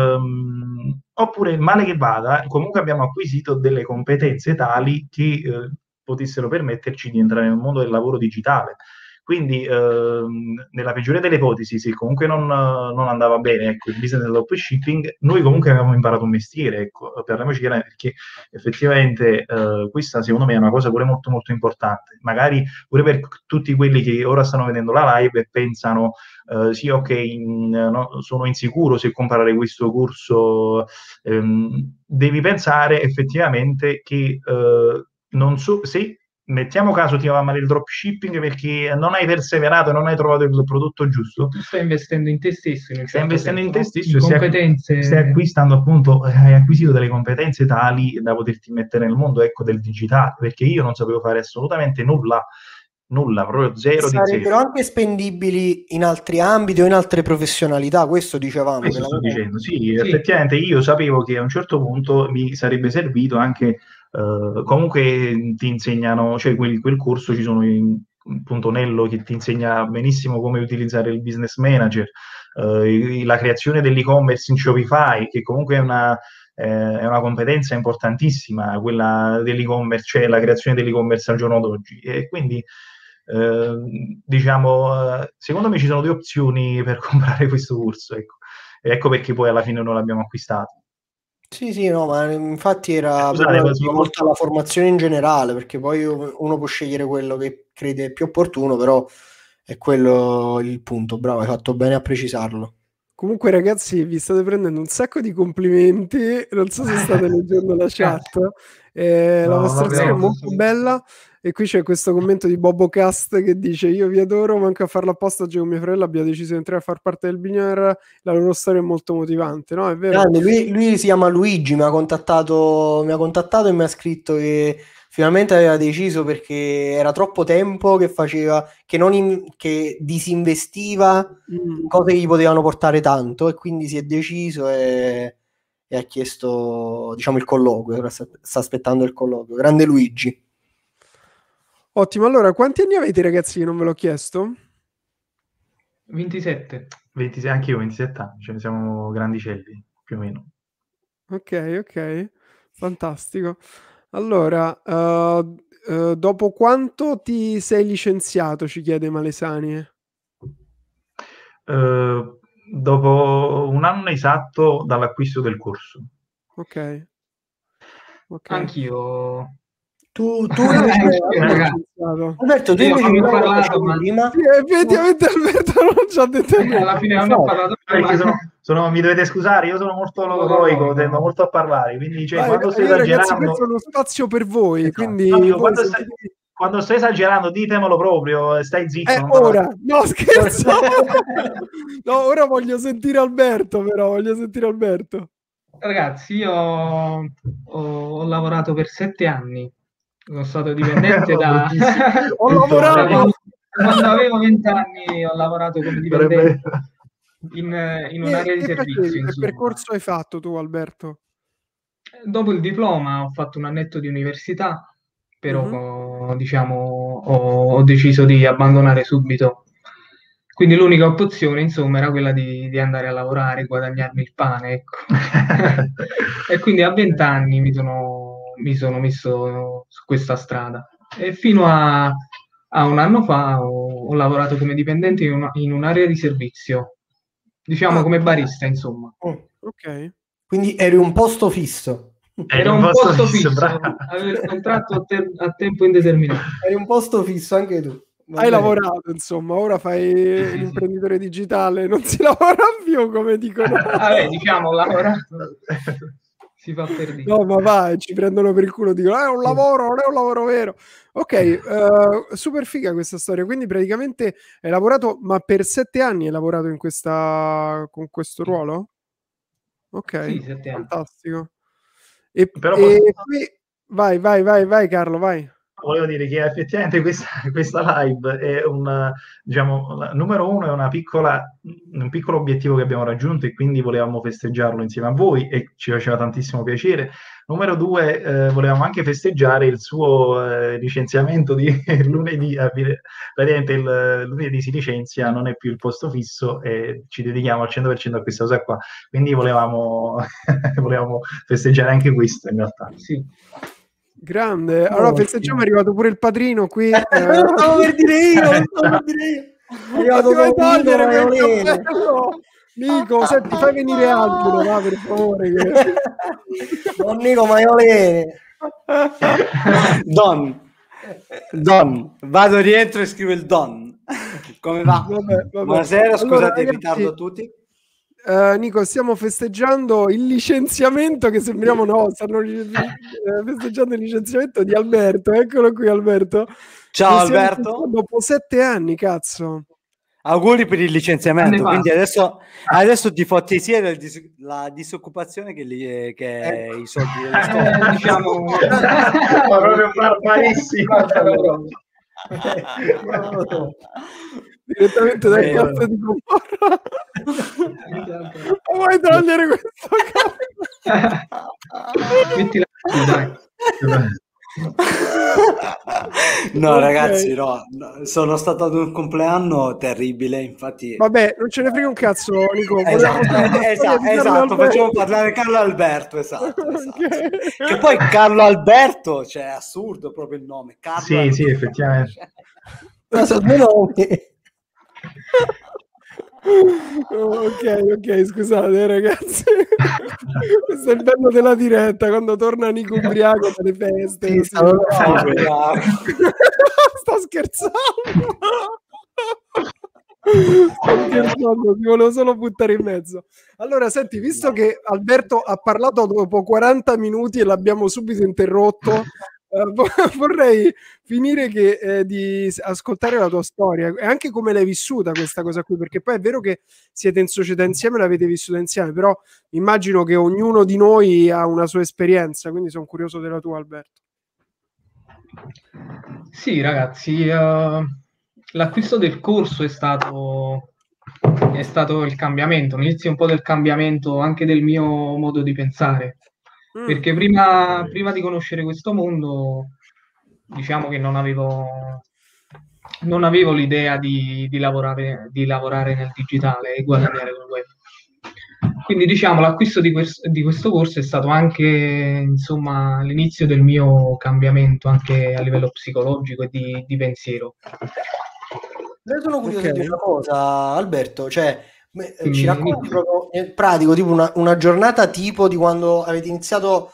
male che vada, comunque abbiamo acquisito delle competenze tali che potessero permetterci di entrare nel mondo del lavoro digitale. Quindi nella peggiore delle ipotesi, se comunque non andava bene, ecco, il business del dropshipping, noi comunque avevamo imparato un mestiere, ecco, parliamoci chiaramente, perché effettivamente questa secondo me è una cosa pure molto molto importante, magari pure per tutti quelli che ora stanno vedendo la live e pensano sì, ok, sono insicuro se comprare questo corso. Devi pensare effettivamente che non so se mettiamo caso ti va male il dropshipping perché non hai perseverato e non hai trovato il prodotto giusto. Tu stai investendo in te stesso. Stai investendo in te stesso e stai acquistando appunto, hai acquisito delle competenze tali da poterti mettere nel mondo, ecco, del digitale, perché io non sapevo fare assolutamente nulla, proprio zero di zero. Sarebbero anche spendibili in altri ambiti o in altre professionalità, questo dicevamo. Questo sto dicendo, sì, effettivamente io sapevo che a un certo punto mi sarebbe servito anche, comunque ti insegnano, cioè quel corso ci sono appunto Nello che ti insegna benissimo come utilizzare il business manager, la creazione dell'e-commerce in Shopify, che comunque è una competenza importantissima, quella dell'e-commerce, cioè la creazione dell'e-commerce al giorno d'oggi. E quindi diciamo, secondo me ci sono due opzioni per comprare questo corso, ecco. Ecco perché poi alla fine non l'abbiamo acquistato. Sì, no, ma infatti era molto la formazione in generale, perché poi uno può scegliere quello che crede più opportuno, però è quello il punto. Bravo, hai fatto bene a precisarlo. Comunque ragazzi, vi state prendendo un sacco di complimenti, non so se state leggendo la chat, la vostra storia è molto bella. E qui c'è questo commento di Bobocast che dice: io vi adoro, manco a farlo apposta oggi con mio fratello abbia deciso di entrare a far parte del Billionaire, la loro storia è molto motivante, no? È vero. Lui si chiama Luigi, mi ha contattato e mi ha scritto che finalmente aveva deciso, perché era troppo tempo che faceva, che disinvestiva in cose che gli potevano portare tanto, e quindi si è deciso e e ha chiesto, diciamo, il colloquio, ora sta aspettando il colloquio. Grande Luigi. Ottimo, allora quanti anni avete ragazzi, che non ve l'ho chiesto? 27. 26, anche io 27 anni, cioè siamo grandicelli, più o meno. Ok, fantastico. Allora, dopo quanto ti sei licenziato, ci chiede Malesani? Dopo un anno esatto dall'acquisto del corso. Ok. Anch'io. Tu Alberto, tu invece non ho parlato, ma prima? Sì, effettivamente Alberto non ci ha detto niente. Alla fine non ho parlato mi dovete scusare, io sono molto logoroico, tendo molto a parlare, quindi quando sto esagerando... Ragazzi, questo è uno spazio per voi, esatto. quindi quando stai esagerando ditemelo proprio, stai zitto. Ora, no scherzo. No, ora voglio sentire Alberto, Ragazzi, io ho lavorato per 7 anni, sono stato dipendente da... Ho lavorato! Quando avevo 20 anni ho lavorato come dipendente in un'area di servizio. Che percorso hai fatto tu, Alberto? Dopo il diploma ho fatto un annetto di università, però diciamo ho deciso di abbandonare subito. Quindi l'unica opzione, insomma, era quella di andare a lavorare, guadagnarmi il pane, ecco. E quindi a 20 anni mi sono messo su questa strada. E fino a un anno fa ho lavorato come dipendente in un'area di servizio, diciamo come barista, insomma. Ok. Quindi eri un posto fisso. Era un posto fisso, avevo il contratto a tempo indeterminato. Eri un posto fisso anche tu. Hai lavorato, insomma, ora fai l'imprenditore digitale, non si lavora più, come dicono. Diciamo, lavorato. Si fa per dire. No, ma vai, ci prendono per il culo, dicono, è un lavoro, non è un lavoro vero. Ok, super figa questa storia, quindi praticamente hai lavorato, ma per 7 anni hai lavorato con questo ruolo? Ok, sì, 7 anni. Fantastico. E poi... Vai Carlo, vai. Volevo dire che effettivamente questa live è diciamo, numero uno, è un piccolo obiettivo che abbiamo raggiunto e quindi volevamo festeggiarlo insieme a voi e ci faceva tantissimo piacere. Numero due, volevamo anche festeggiare il suo licenziamento di lunedì. Praticamente il lunedì si licenzia, non è più il posto fisso e ci dedichiamo al 100% a questa cosa qua. Quindi volevamo festeggiare anche questo in realtà. Sì. Grande, allora festeggiamo, è arrivato pure il padrino qui. Lo stavo per dire io. È arrivato Dove togliere quel cappello? Nico, senti, fai venire Angelo, va, per favore. Don Nico Maiolene. Don, vado rientro e scrivo il Don. Come va? Vabbè. Buonasera, scusate allora, il ritardo a tutti. Nico, stiamo festeggiando il licenziamento che sembriamo stanno festeggiando il licenziamento di Alberto. Eccolo qui, Alberto. Ciao Alberto. Dopo 7 anni, cazzo. Auguri per il licenziamento. Quindi adesso ti fotti sia la disoccupazione che i soldi delle scuole. Diciamo proprio barbarissimo. Direttamente dal cazzo di Gomorra. Vuoi togliere questo cazzo? Mettila dai. No, ragazzi, no, sono stato ad un compleanno terribile, infatti. Vabbè, non ce ne frega un cazzo, Nico. Esatto, facciamo parlare Carlo Alberto, esatto. Okay. Che poi Carlo Alberto, cioè, è assurdo proprio il nome. Carlo Alberto. Sì, effettivamente. Ok, scusate ragazzi. Questo è il bello della diretta, quando torna Nico ubriaco dalle feste. Sta scherzando. Ti volevo solo buttare in mezzo. Allora, senti, visto che Alberto ha parlato dopo 40 minuti e l'abbiamo subito interrotto, vorrei finire di ascoltare la tua storia e anche come l'hai vissuta questa cosa qui, perché poi è vero che siete in società insieme, l'avete vissuta insieme, però immagino che ognuno di noi ha una sua esperienza, quindi sono curioso della tua, Alberto. Sì, ragazzi, l'acquisto del corso è stato è stato il cambiamento, l'inizio un po' del cambiamento anche del mio modo di pensare, perché prima di conoscere questo mondo, diciamo che non avevo l'idea di lavorare nel digitale e guadagnare col web. Quindi diciamo l'acquisto di questo corso è stato anche, insomma, l'inizio del mio cambiamento anche a livello psicologico e di pensiero. Io sono curioso di una cosa, Alberto, cioè ci racconti proprio nel pratico, tipo una giornata tipo di quando avete iniziato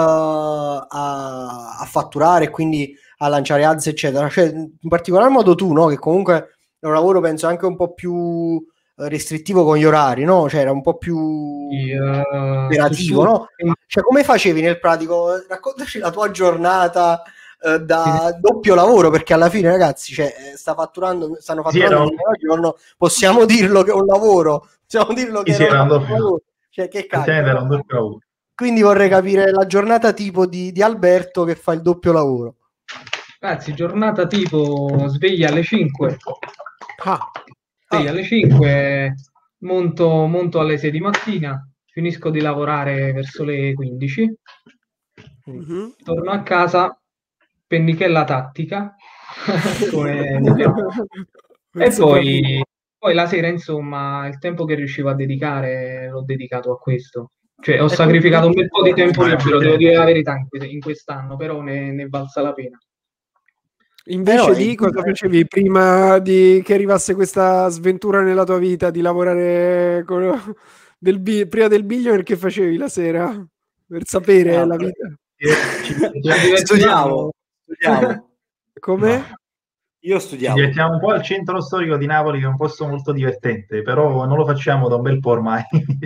a fatturare e quindi a lanciare ads, eccetera. Cioè, in particolar modo tu, no? Che comunque è un lavoro, penso, anche un po' più restrittivo con gli orari, no? Cioè, era un po' più operativo, no? Cioè, come facevi nel pratico? Raccontaci la tua giornata da doppio lavoro, perché alla fine, ragazzi, cioè, stanno fatturando al giorno, possiamo dirlo che è un lavoro, possiamo dirlo che era un doppio lavoro. Cioè, che cazzo, era un doppio lavoro. Quindi vorrei capire la giornata tipo di Alberto che fa il doppio lavoro. Ragazzi, giornata tipo sveglia alle 5. Sveglia alle 5, monto alle 6 di mattina, finisco di lavorare verso le 15. Torno a casa, pennichella tattica, come diciamo. E poi la sera, insomma, il tempo che riuscivo a dedicare l'ho dedicato a questo. Cioè, ho sacrificato un bel po' di tempo libero, devo dire la verità, in quest'anno, però ne è valsa la pena. Invece di cosa facevi prima che arrivasse questa sventura nella tua vita di lavorare prima del billionaire, che facevi la sera per sapere la vita? Studiavo. Come? Io studiavo. Ci divertiamo un po' al centro storico di Napoli, che è un posto molto divertente, però non lo facciamo da un bel po' ormai.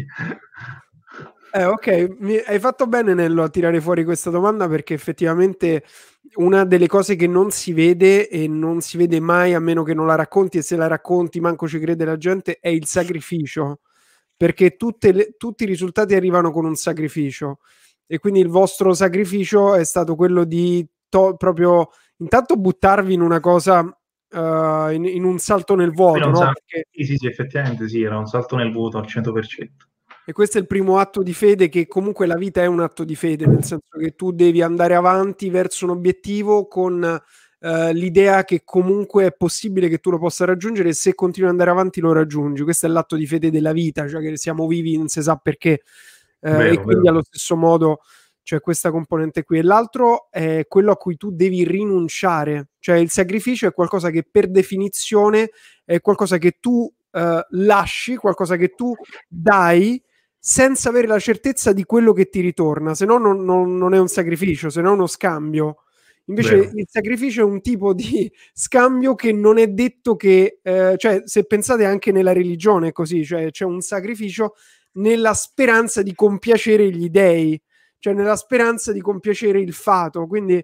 Ok, hai fatto bene, Nello, a tirare fuori questa domanda, perché effettivamente una delle cose che non si vede, e non si vede mai a meno che non la racconti, e se la racconti manco ci crede la gente, è il sacrificio, perché tutti i risultati arrivano con un sacrificio, e quindi il vostro sacrificio è stato quello di proprio intanto buttarvi in una cosa, in un salto nel vuoto, no? Perché... Sì, effettivamente sì, era un salto nel vuoto al 100%. E questo è il primo atto di fede, che comunque la vita è un atto di fede, nel senso che tu devi andare avanti verso un obiettivo con l'idea che comunque è possibile che tu lo possa raggiungere, e se continui ad andare avanti lo raggiungi. Questo è l'atto di fede della vita, cioè che siamo vivi non si sa perché, e quindi allo stesso modo c'è questa componente qui. E l'altro è quello a cui tu devi rinunciare, cioè il sacrificio è qualcosa che per definizione è qualcosa che tu lasci, qualcosa che tu dai senza avere la certezza di quello che ti ritorna, se no non è un sacrificio, se no è uno scambio. Invece il sacrificio è un tipo di scambio che non è detto che, cioè, se pensate anche nella religione è così, cioè c'è un sacrificio nella speranza di compiacere gli dei, cioè nella speranza di compiacere il fato. Quindi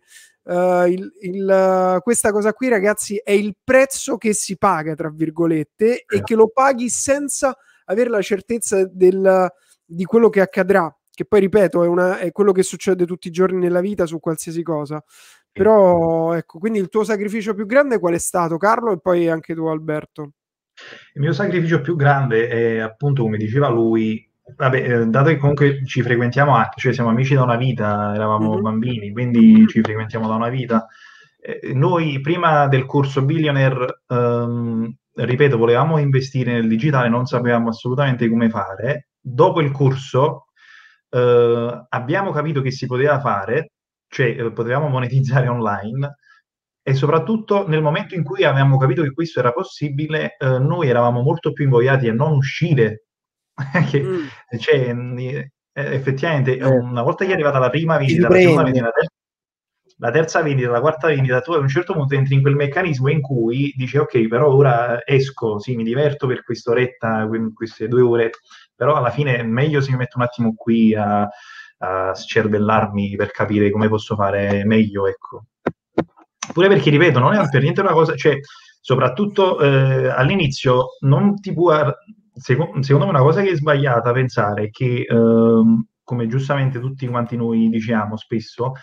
questa cosa qui, ragazzi, è il prezzo che si paga, tra virgolette, e che lo paghi senza avere la certezza di quello che accadrà, che poi, ripeto, è quello che succede tutti i giorni nella vita su qualsiasi cosa. Però ecco, quindi il tuo sacrificio più grande qual è stato, Carlo, e poi anche tu, Alberto? Il mio sacrificio più grande è, appunto, come diceva lui, dato che comunque ci frequentiamo anche, cioè siamo amici da una vita, eravamo bambini, quindi ci frequentiamo da una vita. Noi prima del corso Billionaire, ripeto, volevamo investire nel digitale, non sapevamo assolutamente come fare. Dopo il corso abbiamo capito che si poteva fare, cioè potevamo monetizzare online, e soprattutto nel momento in cui avevamo capito che questo era possibile, noi eravamo molto più invogliati a non uscire. Cioè, effettivamente, una volta che è arrivata la prima vendita, la seconda vendita, la terza vendita, la quarta vendita, tu a un certo punto entri in quel meccanismo in cui dici ok, però ora esco, sì, mi diverto per quest'oretta, queste 2 ore, però alla fine è meglio se mi metto un attimo qui a scervellarmi per capire come posso fare meglio, ecco. Pure perché, ripeto, non è per niente una cosa, cioè, soprattutto all'inizio non ti può... Secondo me una cosa che è sbagliata pensare è che, come giustamente tutti quanti noi diciamo spesso,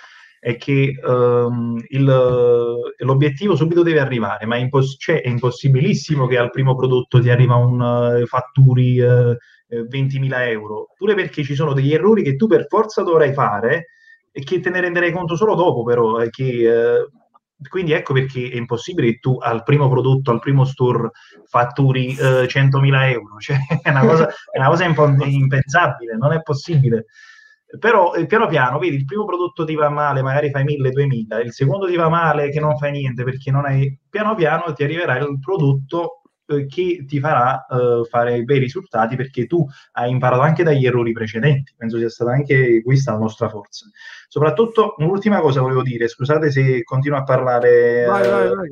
è che l'obiettivo subito deve arrivare, ma è impossibilissimo che al primo prodotto ti arriva un fatturi 20.000 euro, pure perché ci sono degli errori che tu per forza dovrai fare e che te ne renderai conto solo dopo, però, quindi ecco perché è impossibile che tu al primo prodotto, al primo store fatturi 100.000 euro, cioè è una cosa impensabile, non è possibile. Però piano piano, vedi, il primo prodotto ti va male, magari fai 1.000-2.000, il secondo ti va male che non fai niente perché non hai... Piano piano ti arriverà il prodotto che ti farà fare bei risultati perché tu hai imparato anche dagli errori precedenti. Penso sia stata anche questa la nostra forza. Soprattutto, un'ultima cosa volevo dire, scusate se continuo a parlare. Vai.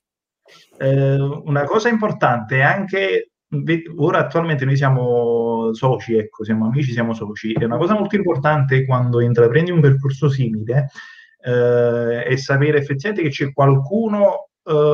Una cosa importante è anche, ora attualmente noi siamo soci, ecco, siamo amici, siamo soci, e una cosa molto importante quando intraprendi un percorso simile è sapere effettivamente che c'è qualcuno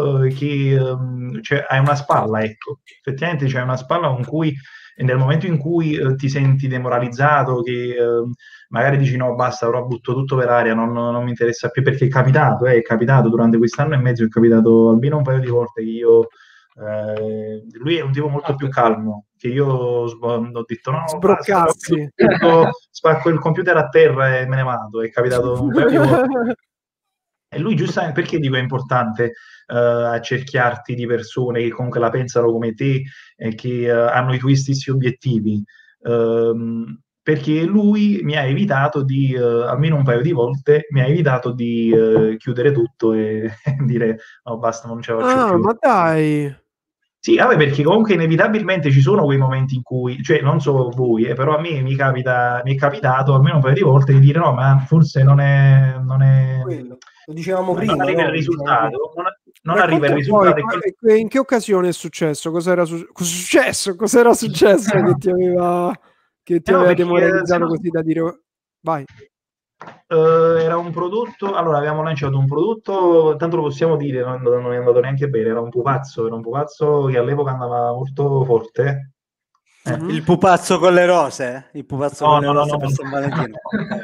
hai una spalla, ecco, effettivamente c'è una spalla con cui nel momento in cui ti senti demoralizzato, che magari dici no, basta, ora butto tutto per aria, non mi interessa più, perché è capitato durante quest'anno e mezzo, è capitato almeno un paio di volte che io lui è un tipo molto più calmo, che io ho detto no, sbroccassi, spacco il computer a terra e me ne vado, è capitato un paio di volte. E lui giustamente, perché dico è importante accerchiarti di persone che comunque la pensano come te e che hanno i tuoi stessi obiettivi, perché lui mi ha evitato di, almeno un paio di volte, mi ha evitato di chiudere tutto e dire no basta, non ce la faccio più. Ma dai! Sì, vabbè, perché comunque inevitabilmente ci sono quei momenti in cui, cioè non solo voi, però a me mi è capitato almeno un paio di volte di dire no, ma forse non è quello. Lo dicevamo prima. Non arriva il risultato, non Ma arriva il risultato. In che occasione è successo? Cos'era successo che ti aveva demoralizzato così da dire vai? Era un prodotto, allora abbiamo lanciato un prodotto, tanto lo possiamo dire, non è andato neanche bene, era un pupazzo che all'epoca andava molto forte. Il pupazzo con le rose? Il pupazzo con le rose per San Valentino?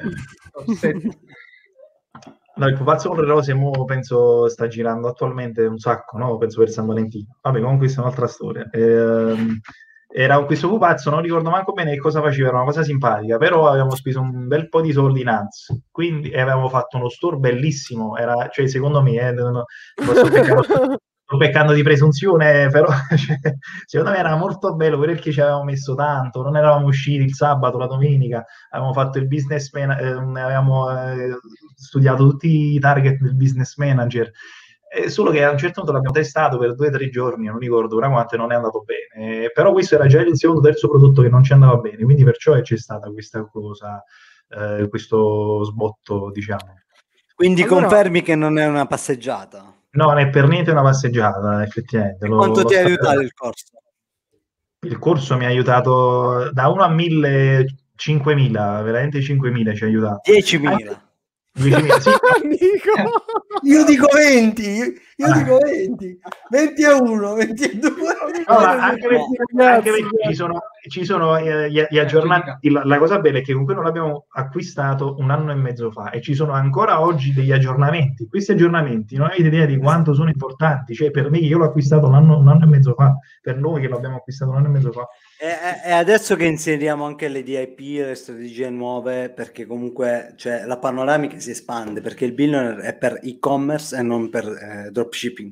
No, il pupazzo con le rose mo penso sta girando attualmente un sacco, no? Penso per San Valentino. Vabbè, comunque questa è un'altra storia. Era questo pupazzo, non ricordo manco bene che cosa faceva, era una cosa simpatica, però avevamo speso un bel po' di soldi in ads, quindi avevamo fatto uno store bellissimo, cioè secondo me, sto peccando di presunzione, però cioè, secondo me era molto bello perché ci avevamo messo tanto, non eravamo usciti il sabato, la domenica, avevamo fatto il business avevamo studiato tutti i target del business manager, solo che a un certo punto l'abbiamo testato per 2 o 3 giorni, non ricordo ora quanto, non è andato bene, però questo era già il secondo o terzo prodotto che non ci andava bene, quindi perciò c'è stata questa cosa, questo sbotto, diciamo. Quindi confermi che non è una passeggiata? No, non è per niente una passeggiata, effettivamente. Quanto ti ha aiutato il corso? Il corso mi ha aiutato da 1 a 1.000, 5.000, veramente 5.000 ci ha aiutato. 10.000. 10.000, sì. Io dico 20, io dico 20, 20 a 1, 20 a 2. No, anche perché ci sono gli aggiornamenti. La cosa bella è che comunque non l'abbiamo acquistato 1 anno e mezzo fa e ci sono ancora oggi degli aggiornamenti. Questi aggiornamenti non avete idea di quanto sono importanti, cioè per me che io l'ho acquistato un anno e mezzo fa, per noi che l'abbiamo acquistato 1 anno e mezzo fa. E adesso che inseriamo anche le DIP, le strategie nuove, perché comunque cioè, la panoramica si espande, perché il billionaire è per e-commerce e non per dropshipping.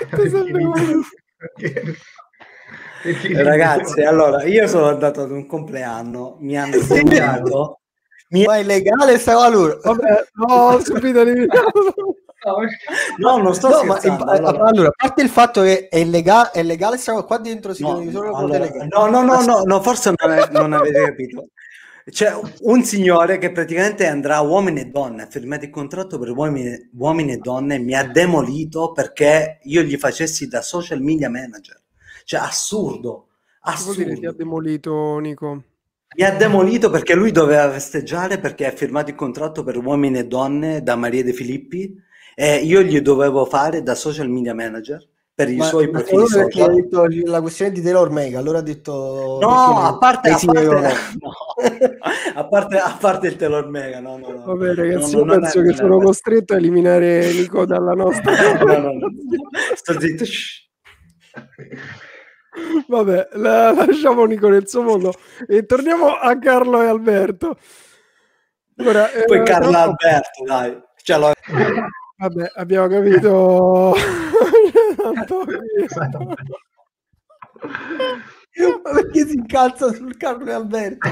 Ragazzi, allora io sono andato ad un compleanno, mi hanno segnato. Ma è legale sta valore? No, subito No, non sto scherzando. Allora, a parte il fatto che è legale sta qua dentro si no, forse non avete capito. C'è un signore che praticamente andrà a Uomini e Donne, ha firmato il contratto per uomini e Donne, mi ha demolito perché io gli facessi da social media manager. Cioè, assurdo. Che vuol dire ti ha demolito, Nico? Mi ha demolito perché lui doveva festeggiare perché ha firmato il contratto per Uomini e Donne da Maria De Filippi e io gli dovevo fare da social media manager per i suoi profili perché ha detto la questione di Taylor Mega, allora ha detto no, a parte il Taylor Mega, no. Vabbè ragazzi, io penso che sono costretto a eliminare Nico dalla nostra no. Sto zitto. Vabbè, lasciamo Nico nel suo mondo e torniamo a Carlo e Alberto. Ora, poi Carlo e Alberto, dai. Vabbè, abbiamo capito. Perché si incalza sul Carlo e Alberto?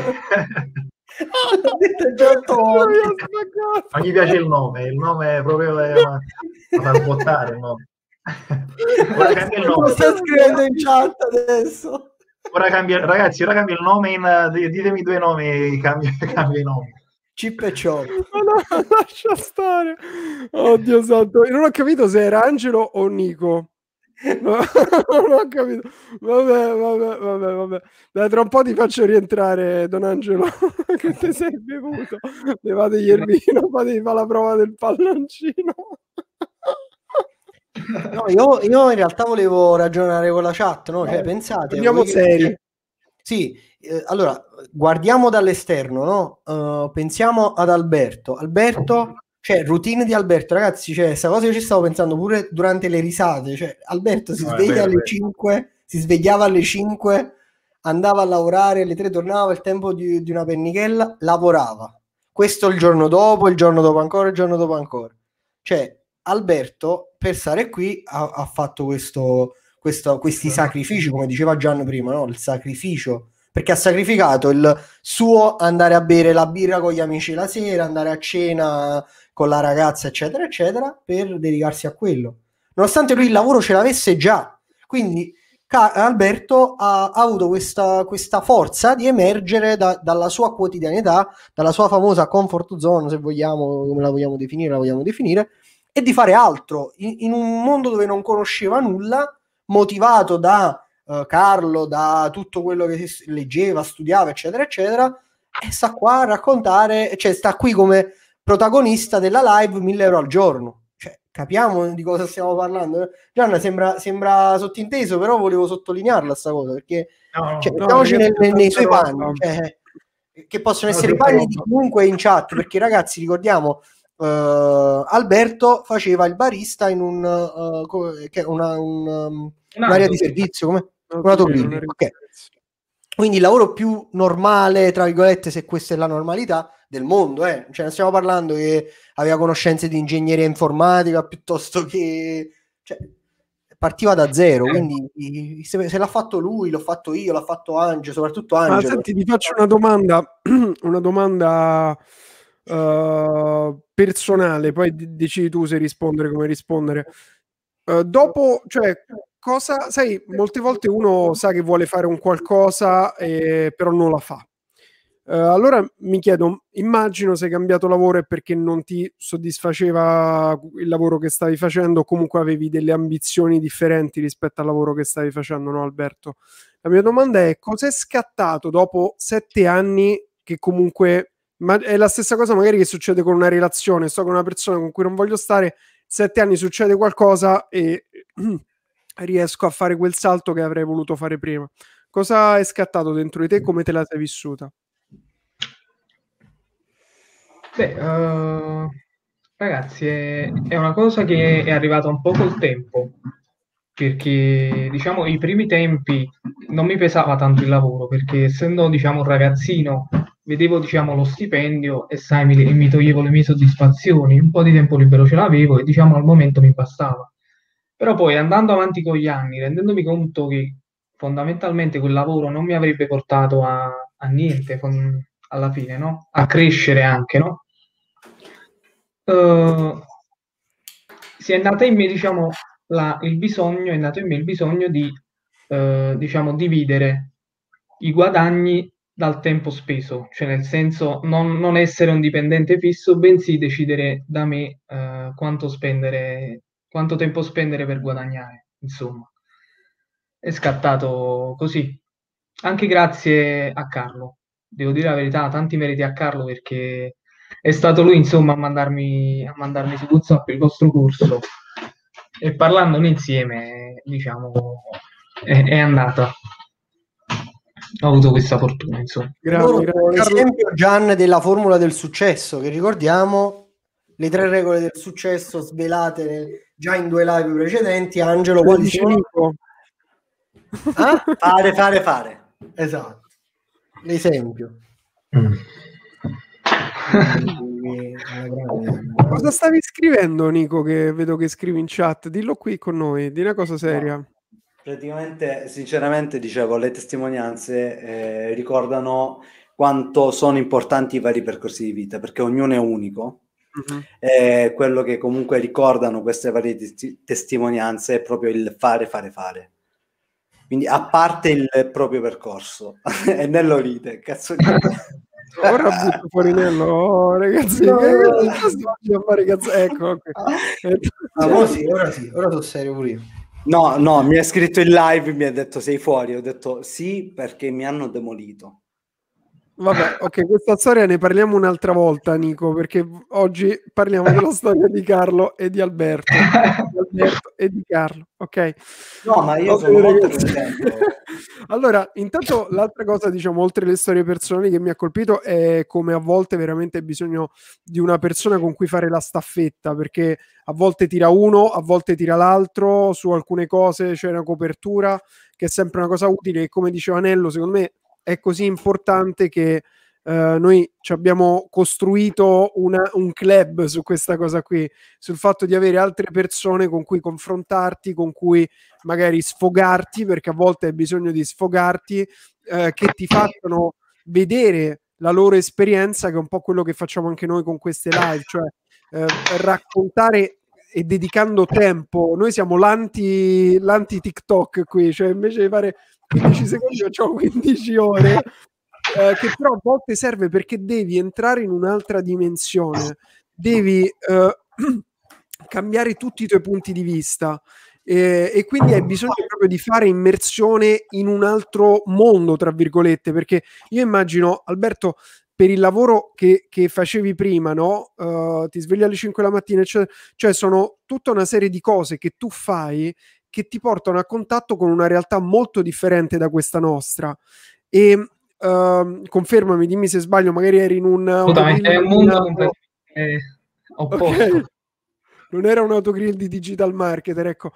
Ma gli piace il nome è proprio da salvottare il nome. Ora cambia il nome. Lo sta scrivendo in chat adesso. Ragazzi, ora cambia il nome, ditemi 2 nomi, cambia i nomi. Chip e Chop. No, lascia stare. Oddio santo, io non ho capito se era Angelo o Nico. No, non ho capito. Vabbè. Dai, tra un po' ti faccio rientrare, Don Angelo, che ti sei bevuto. Levate Iervino, fatevi fare la prova del palloncino. No, io in realtà volevo ragionare con la chat, no? Cioè, pensate. Andiamo seri. Sì, allora, guardiamo dall'esterno, no? Pensiamo ad Alberto. Cioè, routine di Alberto, ragazzi, cioè, questa cosa io ci stavo pensando pure durante le risate. Cioè, Alberto si sveglia alle 5, si svegliava alle 5, andava a lavorare, alle 3 tornava, il tempo di una pennichella, lavorava. Questo il giorno dopo ancora, il giorno dopo ancora. Cioè, Alberto, per stare qui, ha fatto questi sacrifici, come diceva Gian prima, no? Il sacrificio, perché ha sacrificato il suo andare a bere la birra con gli amici la sera, andare a cena con la ragazza, eccetera, eccetera, per dedicarsi a quello. Nonostante lui il lavoro ce l'avesse già. Quindi Alberto ha avuto questa forza di emergere dalla sua quotidianità, dalla sua famosa comfort zone, se vogliamo, come la vogliamo definire, e di fare altro in un mondo dove non conosceva nulla, motivato da Carlo, da tutto quello che si leggeva, studiava, eccetera, eccetera, e sta qua a raccontare, cioè sta qui come protagonista della live 1.000 euro al giorno. Cioè, capiamo di cosa stiamo parlando. Gianna, sembra sottinteso, però volevo sottolinearla sta cosa, perché mettiamoci nei suoi panni, cioè, che possono essere i panni di chiunque in chat, perché ragazzi, ricordiamo, Alberto faceva il barista in un'area di servizio, come un autogrill, okay. Quindi il lavoro più normale, tra virgolette, se questa è la normalità del mondo, cioè non stiamo parlando che aveva conoscenze di ingegneria informatica piuttosto che, cioè, partiva da zero, quindi se l'ha fatto lui, l'ho fatto io, l'ha fatto Angelo, soprattutto Angelo. Ma senti, ti faccio una domanda personale, poi decidi tu se rispondere, come rispondere. Dopo, cioè, cosa, sai, molte volte uno sa che vuole fare un qualcosa, però non la fa. Allora mi chiedo, immagino sei cambiato lavoro e perché non ti soddisfaceva il lavoro che stavi facendo, comunque avevi delle ambizioni differenti rispetto al lavoro che stavi facendo, no Alberto? La mia domanda è, cos'è scattato dopo 7 anni che comunque, ma è la stessa cosa magari che succede con una relazione, sto con una persona con cui non voglio stare, 7 anni succede qualcosa e riesco a fare quel salto che avrei voluto fare prima. Cosa è scattato dentro di te? Come te la sei vissuta? Beh, ragazzi, è una cosa che è arrivata un po' col tempo, perché diciamo i primi tempi non mi pesava tanto il lavoro, perché essendo diciamo un ragazzino vedevo diciamo lo stipendio e sai mi toglievo le mie soddisfazioni, un po' di tempo libero ce l'avevo e diciamo al momento mi bastava. Però poi andando avanti con gli anni, rendendomi conto che fondamentalmente quel lavoro non mi avrebbe portato a niente alla fine, no? A crescere anche, no? Si è nata in me, diciamo, il bisogno di, diciamo, dividere i guadagni dal tempo speso, cioè nel senso non essere un dipendente fisso, bensì decidere da me quanto tempo spendere per guadagnare, insomma. È scattato così, anche grazie a Carlo, devo dire la verità, tanti meriti a Carlo perché è stato lui insomma a mandarmi su WhatsApp il vostro corso e parlandone insieme, diciamo, è andata. Ho avuto questa fortuna, insomma. L'esempio, Gian, della formula del successo, che ricordiamo, le 3 regole del successo svelate già in 2 live precedenti. Angelo, quali sono? Fare. Esatto. L'esempio. Cosa stavi scrivendo, Nico, che vedo che scrivi in chat? Dillo qui con noi, di una cosa seria. No. Praticamente, sinceramente, dicevo, le testimonianze ricordano quanto sono importanti i vari percorsi di vita, perché ognuno è unico. Quello che comunque ricordano queste varie testimonianze è proprio il fare. Quindi, a parte il proprio percorso, e Nello ride, cazzo di... Ora butto fuori Nello, ragazzi, ecco. Ora sono serio pure io. No, mi ha scritto in live, mi ha detto sei fuori, ho detto sì perché mi hanno demolito. Vabbè, ok, questa storia ne parliamo un'altra volta, Nico, perché oggi parliamo della storia di Carlo e di Alberto. E di Carlo, ok? No, ma io sono molto contento. Allora, intanto l'altra cosa, diciamo, oltre le storie personali che mi ha colpito è come a volte veramente hai bisogno di una persona con cui fare la staffetta, perché a volte tira uno, a volte tira l'altro, su alcune cose c'è una copertura, che è sempre una cosa utile, e come diceva Nello, secondo me è così importante che noi ci abbiamo costruito un club su questa cosa qui, sul fatto di avere altre persone con cui confrontarti, con cui magari sfogarti, perché a volte hai bisogno di sfogarti, che ti facciano vedere la loro esperienza, che è un po' quello che facciamo anche noi con queste live, cioè raccontare e dedicando tempo. Noi siamo l'anti TikTok qui, cioè invece di fare 15 secondi facciamo 15 ore, che però a volte serve perché devi entrare in un'altra dimensione, devi cambiare tutti i tuoi punti di vista, e quindi hai bisogno proprio di fare immersione in un altro mondo, tra virgolette, perché io immagino, Alberto, per il lavoro che facevi prima, no? Ti svegli alle 5 la mattina, cioè sono tutta una serie di cose che tu fai che ti portano a contatto con una realtà molto differente da questa nostra. E confermami, dimmi se sbaglio, magari eri in un autogrill, è un mondo completamente opposto. Okay. Non era un autogrill di digital marketer, ecco.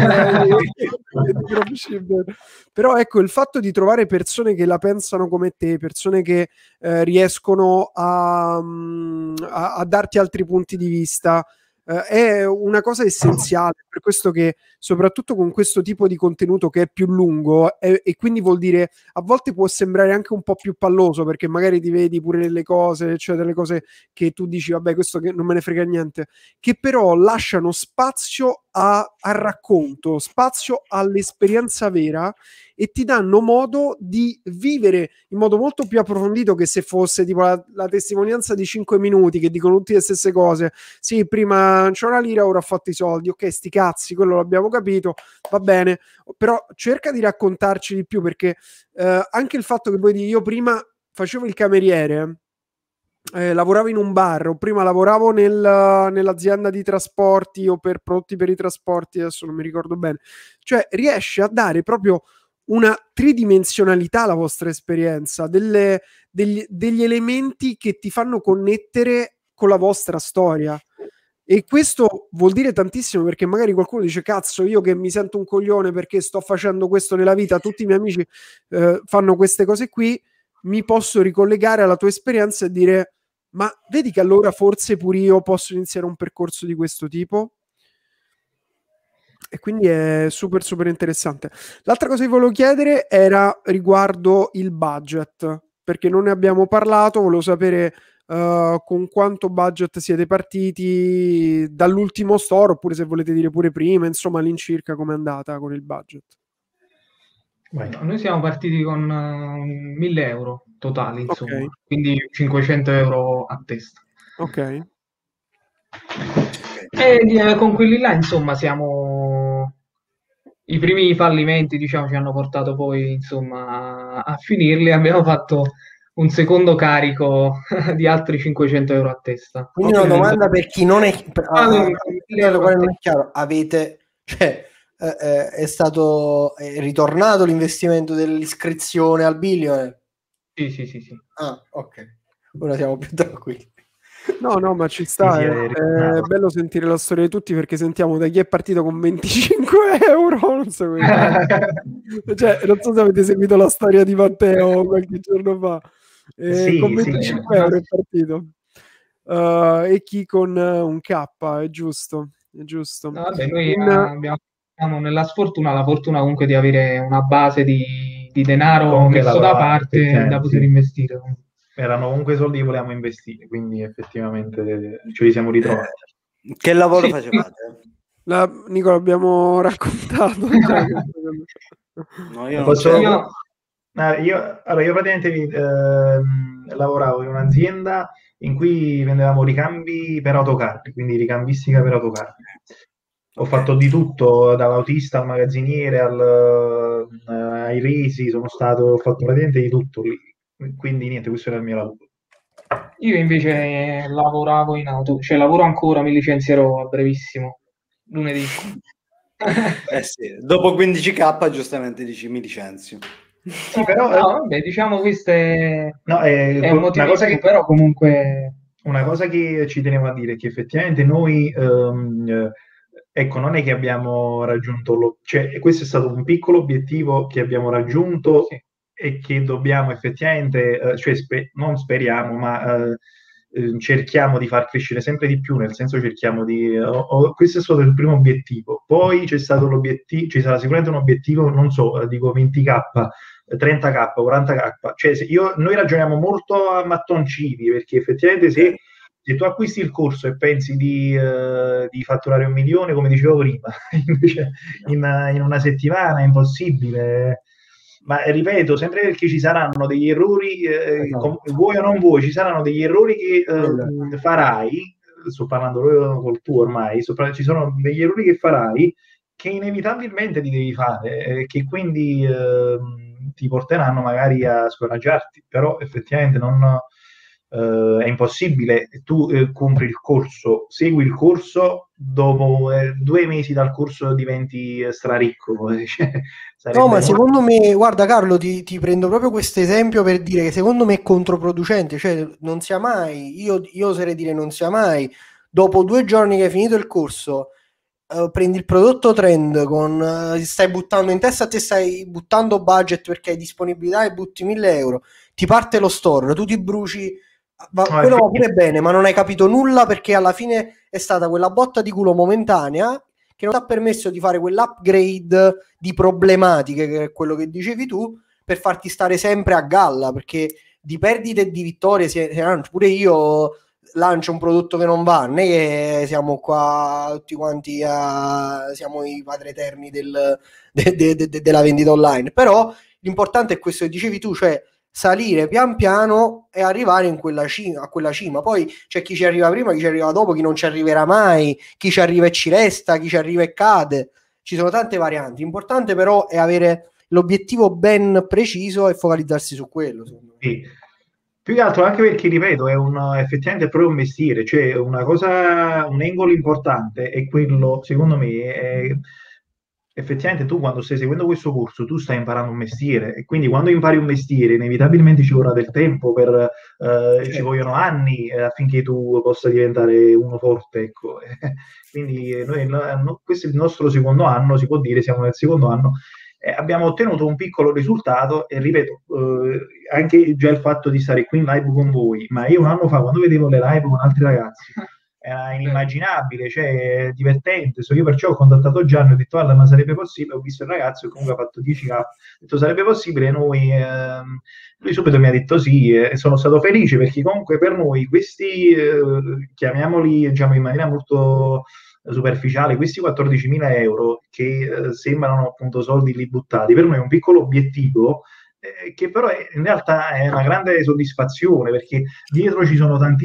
Però ecco, il fatto di trovare persone che la pensano come te, persone che riescono a darti altri punti di vista, è una cosa essenziale, per questo che soprattutto con questo tipo di contenuto che è più lungo, e quindi vuol dire a volte può sembrare anche un po' più palloso, perché magari ti vedi pure delle cose, cioè delle cose che tu dici vabbè, questo che non me ne frega niente, che però lasciano spazio al racconto, spazio all'esperienza vera, e ti danno modo di vivere in modo molto più approfondito che se fosse tipo la testimonianza di 5 minuti che dicono tutte le stesse cose. Sì, prima c'è una lira, ora ho fatto i soldi, ok, sti cazzi, quello l'abbiamo capito, va bene, però cerca di raccontarci di più, perché anche il fatto che poi io prima facevo il cameriere, lavoravo in un bar, o prima lavoravo nell'azienda di trasporti o per prodotti per i trasporti, adesso non mi ricordo bene, cioè riesce a dare proprio una tridimensionalità alla vostra esperienza, degli elementi che ti fanno connettere con la vostra storia. E questo vuol dire tantissimo, perché magari qualcuno dice cazzo, io che mi sento un coglione perché sto facendo questo nella vita, tutti i miei amici fanno queste cose qui, mi posso ricollegare alla tua esperienza e dire ma vedi che allora forse pure io posso iniziare un percorso di questo tipo. E quindi è super super interessante. L'altra cosa che volevo chiedere era riguardo il budget, perché non ne abbiamo parlato, volevo sapere con quanto budget siete partiti dall'ultimo store, oppure se volete dire pure prima, insomma all'incirca com'è andata con il budget. Noi siamo partiti con 1.000 euro totali, insomma, okay. Quindi 500 euro a testa. Ok. E con quelli là, insomma, siamo... I primi fallimenti, diciamo, ci hanno portato poi, insomma, a finirli. Abbiamo fatto un secondo carico di altri 500 euro a testa. Quindi una domanda per chi non è... non è chiaro, avete Cioè, è ritornato l'investimento dell'iscrizione al Billion? Sì. Ah, ok. Ora siamo più tranquilli. No, ma ci sta. Sì, è bello sentire la storia di tutti, perché sentiamo da chi è partito con 25 euro. Non so, cioè, non so se avete seguito la storia di Matteo qualche giorno fa. Con 25 euro è partito. E chi con un K, è giusto. No, vabbè, noi abbiamo nella sfortuna la fortuna comunque di avere una base di denaro messo da parte da poter investire. Erano comunque soldi che volevamo investire, quindi effettivamente ce li siamo ritrovati. Che lavoro facevate? Nicola, abbiamo raccontato. No, io praticamente lavoravo in un'azienda in cui vendevamo ricambi per autocarri, quindi ricambistica per autocarri. Ho fatto di tutto, dall'autista al magazziniere ai resi, ho fatto praticamente di tutto lì. Quindi niente, questo era il mio lavoro. Io invece lavoravo in auto, cioè lavoro ancora, mi licenzierò a brevissimo, lunedì. Sì, dopo 15k giustamente dici mi licenzio. Sì, però vabbè, diciamo questo è un motivo, una cosa che, però comunque una cosa che ci tenevo a dire è che effettivamente noi ecco, non è che abbiamo raggiunto cioè questo è stato un piccolo obiettivo che abbiamo raggiunto, sì, e che dobbiamo effettivamente cioè non speriamo, ma cerchiamo di far crescere sempre di più, nel senso cerchiamo di questo è stato il primo obiettivo, poi c'è stato l'obiettivo, ci sarà sicuramente un obiettivo, non so, dico 20k, 30k, 40k, cioè noi ragioniamo molto a mattoncini, perché effettivamente se tu acquisti il corso e pensi di fatturare 1 milione, come dicevo prima, invece in una settimana è impossibile. Ma ripeto, sempre perché ci saranno degli errori, vuoi o non vuoi, ci saranno degli errori che farai, sto parlando proprio col tuo ormai, ci sono degli errori che farai che inevitabilmente ti devi fare, che quindi ti porteranno magari a scoraggiarti, però effettivamente è impossibile. Tu compri il corso, segui il corso, dopo 2 mesi dal corso diventi straricco. No, ma secondo me, guarda Carlo, ti prendo proprio questo esempio per dire che secondo me è controproducente, cioè non sia mai, io oserei dire non sia mai, dopo 2 giorni che hai finito il corso, prendi il prodotto trend, stai buttando in testa a te, stai buttando budget perché hai disponibilità e butti 1.000 euro, ti parte lo store, tu ti bruci, quello va pure bene, ma non hai capito nulla perché alla fine è stata quella botta di culo momentanea che non ti ha permesso di fare quell'upgrade di problematiche, che è quello che dicevi tu, per farti stare sempre a galla, perché di perdite e di vittorie pure io lancio un prodotto che non va, non è che siamo qua tutti quanti siamo i padri eterni della vendita online, però l'importante è questo che dicevi tu, cioè salire pian piano e arrivare a quella cima. Poi c'è chi ci arriva prima, chi ci arriva dopo, chi non ci arriverà mai, chi ci arriva e ci resta, chi ci arriva e cade. Ci sono tante varianti. L'importante però è avere l'obiettivo ben preciso e focalizzarsi su quello. Sì. Più che altro anche perché, ripeto, effettivamente è proprio un mestiere, cioè un angolo importante è quello, secondo me, effettivamente tu quando stai seguendo questo corso tu stai imparando un mestiere, e quindi quando impari un mestiere inevitabilmente ci vorrà del tempo, ci vogliono anni affinché tu possa diventare uno forte, ecco. Quindi questo è il nostro secondo anno, si può dire, siamo nel secondo anno. Abbiamo ottenuto un piccolo risultato e ripeto, anche già il fatto di stare qui in live con voi, ma io un anno fa quando vedevo le live con altri ragazzi era inimmaginabile, cioè divertente. Io perciò ho contattato Gianni, ho detto guarda, ma sarebbe possibile, ho visto il ragazzo che comunque ha fatto 10k, ho detto sarebbe possibile, lui subito mi ha detto sì, e sono stato felice perché comunque per noi questi, chiamiamoli diciamo in maniera molto superficiale, questi 14.000 euro che sembrano appunto soldi lì buttati, per noi è un piccolo obiettivo che però in realtà è una grande soddisfazione, perché dietro ci sono tanti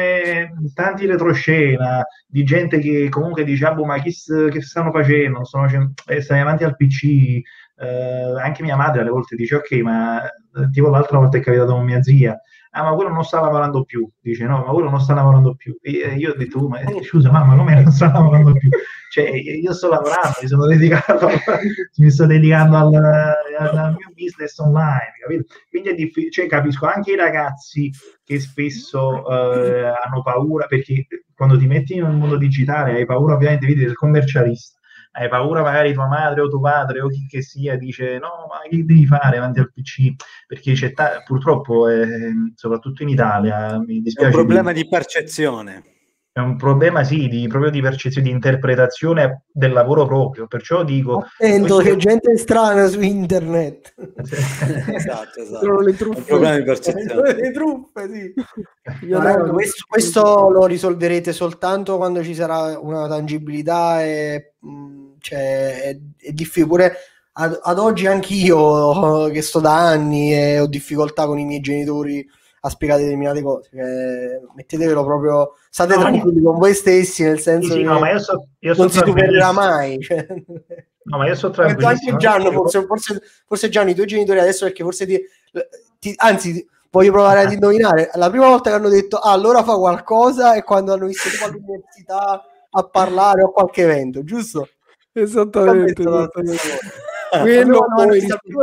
retroscena di gente che comunque dice ah, boh, ma che stanno facendo? Stai avanti al PC, anche mia madre alle volte dice ok, ma tipo l'altra volta è capitato con mia zia, ah ma quello non sta lavorando più, dice no, ma quello non sta lavorando più, e io ho detto ma scusa mamma, come non sta lavorando più? cioè, io sto lavorando, mi sto dedicando al mio business online, capito? Quindi è difficile, cioè, capisco anche i ragazzi che spesso hanno paura, perché quando ti metti nel mondo digitale hai paura ovviamente del commercialista, hai paura magari tua madre o tuo padre o chi che sia dice no, ma che devi fare davanti al PC? Perché purtroppo, soprattutto in Italia, mi dispiace. È un problema di percezione. È un problema, sì, proprio di percezione, di interpretazione del lavoro proprio. Perciò dico... Attento, c'è gente strana su internet. Esatto. Sono le truffe. È un problema di percezione. Le truffe, sì. Questo lo risolverete soltanto quando ci sarà una tangibilità e cioè, è difficile. Pure ad oggi anch'io, che sto da anni e ho difficoltà con i miei genitori a spiegare determinate cose, mettetevelo proprio, state tranquilli con voi stessi, nel senso sì, che no, ma io non si supererà mai, cioè. No, ma io so tranquillissimo. Anche Gianni, forse Gianni, i tuoi genitori adesso, perché forse anzi voglio provare ad indovinare, la prima volta che hanno detto allora fa qualcosa è quando hanno visto tipo all'università a parlare o a qualche evento, giusto? Esattamente. Quello poi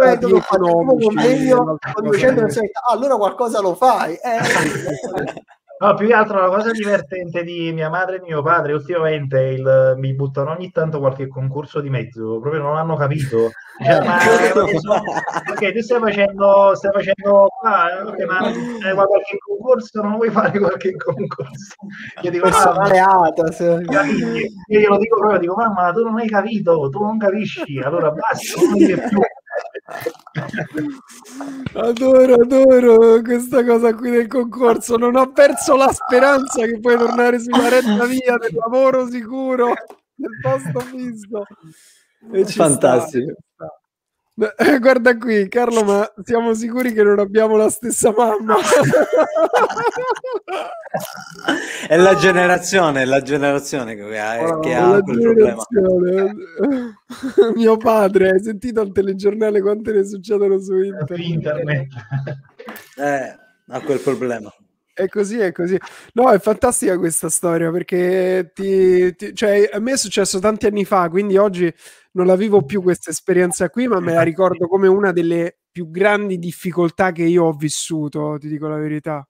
allora qualcosa lo fai. No, più che altro la cosa divertente di mia madre e mio padre ultimamente mi buttano ogni tanto qualche concorso di mezzo, proprio non hanno capito. Ok, tu stai facendo ok, ma qualche concorso, non vuoi fare qualche concorso? Io dico, io glielo dico proprio, dico mamma, tu non hai capito, tu non capisci, allora basta, non dire più. Adoro questa cosa qui del concorso, non ho perso la speranza che puoi tornare sulla retta via del lavoro sicuro, del posto fisso. Fantastico. Guarda qui Carlo, ma siamo sicuri che non abbiamo la stessa mamma? È la generazione che ha quel problema. Mio padre, hai sentito al telegiornale quante ne succedono su internet? Ha quel problema. È così. No, è fantastica questa storia perché cioè, a me è successo tanti anni fa, quindi oggi non la vivo più questa esperienza qui, ma me la ricordo come una delle più grandi difficoltà che io ho vissuto, ti dico la verità.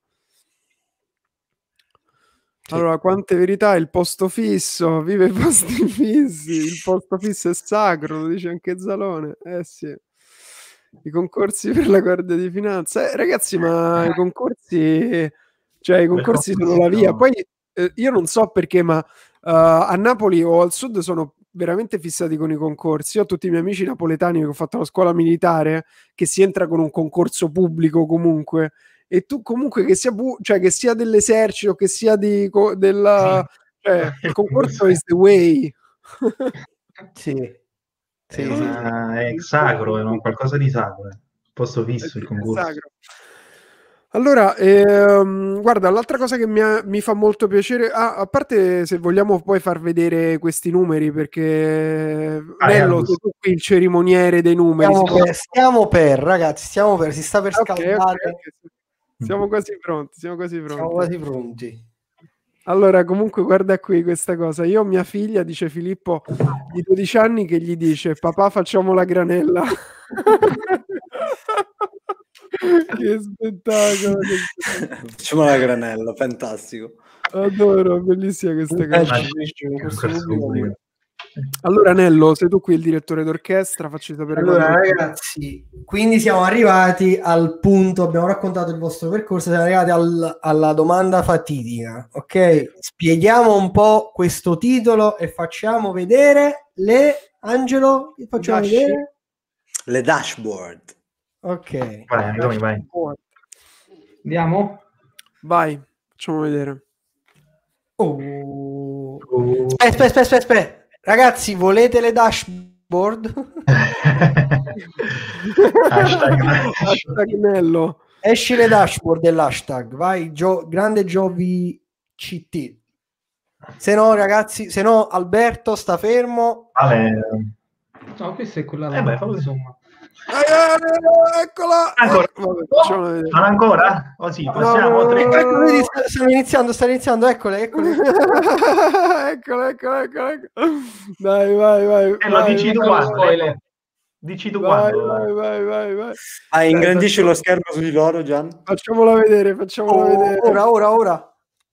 Allora, quante verità, il posto fisso, vive i posti fissi, il posto fisso è sacro, lo dice anche Zalone, sì. I concorsi per la Guardia di Finanza, ragazzi, ma i concorsi sono la via. Poi io non so perché, ma a Napoli o al sud sono veramente fissati con i concorsi. Io ho tutti i miei amici napoletani che ho fatto la scuola militare, che si entra con un concorso pubblico comunque. E tu comunque che sia dell'esercito, che sia il concorso is the way. Sì. È sacro, è qualcosa di sacro, posto fisso il concorso. Allora, guarda, l'altra cosa che mi fa molto piacere, a parte se vogliamo poi far vedere questi numeri, perché Nello, sei tu qui il cerimoniere dei numeri. Stiamo per, si sta per scaldare. Okay. Siamo quasi pronti. Allora, comunque, guarda qui questa cosa. Io ho mia figlia, dice Filippo, di 12 anni, che gli dice: papà, facciamo la granella. Che spettacolo! Facciamo la granella, fantastico. Adoro, bellissima questa cosa. Allora, Nello, sei tu qui il direttore d'orchestra, facci sapere. Allora, ragazzi, quindi siamo arrivati al punto, abbiamo raccontato il vostro percorso, siamo arrivati alla domanda fatidica, ok? Spieghiamo un po' questo titolo e facciamo vedere Angelo, facciamo vedere le dashboard. Ok. Vai. Andiamo? Vai, facciamo vedere. Aspetta. Ragazzi, volete le dashboard? Hashtag Nello. Esci le dashboard dell'hashtag. Vai, grande Giovi CT. Se no, ragazzi, Alberto sta fermo. Vale. No, questa è quella là, insomma. Eccola! Ancora? Vabbè, non ancora? Oh, sì, passiamo. No. Ecco, sta iniziando, eccole. Eccola. Dai, vai. Lo dici tu quando? Dici tu quando? Vai. Ingrandisci lo schermo su di loro, Gian. Facciamola vedere. Ora.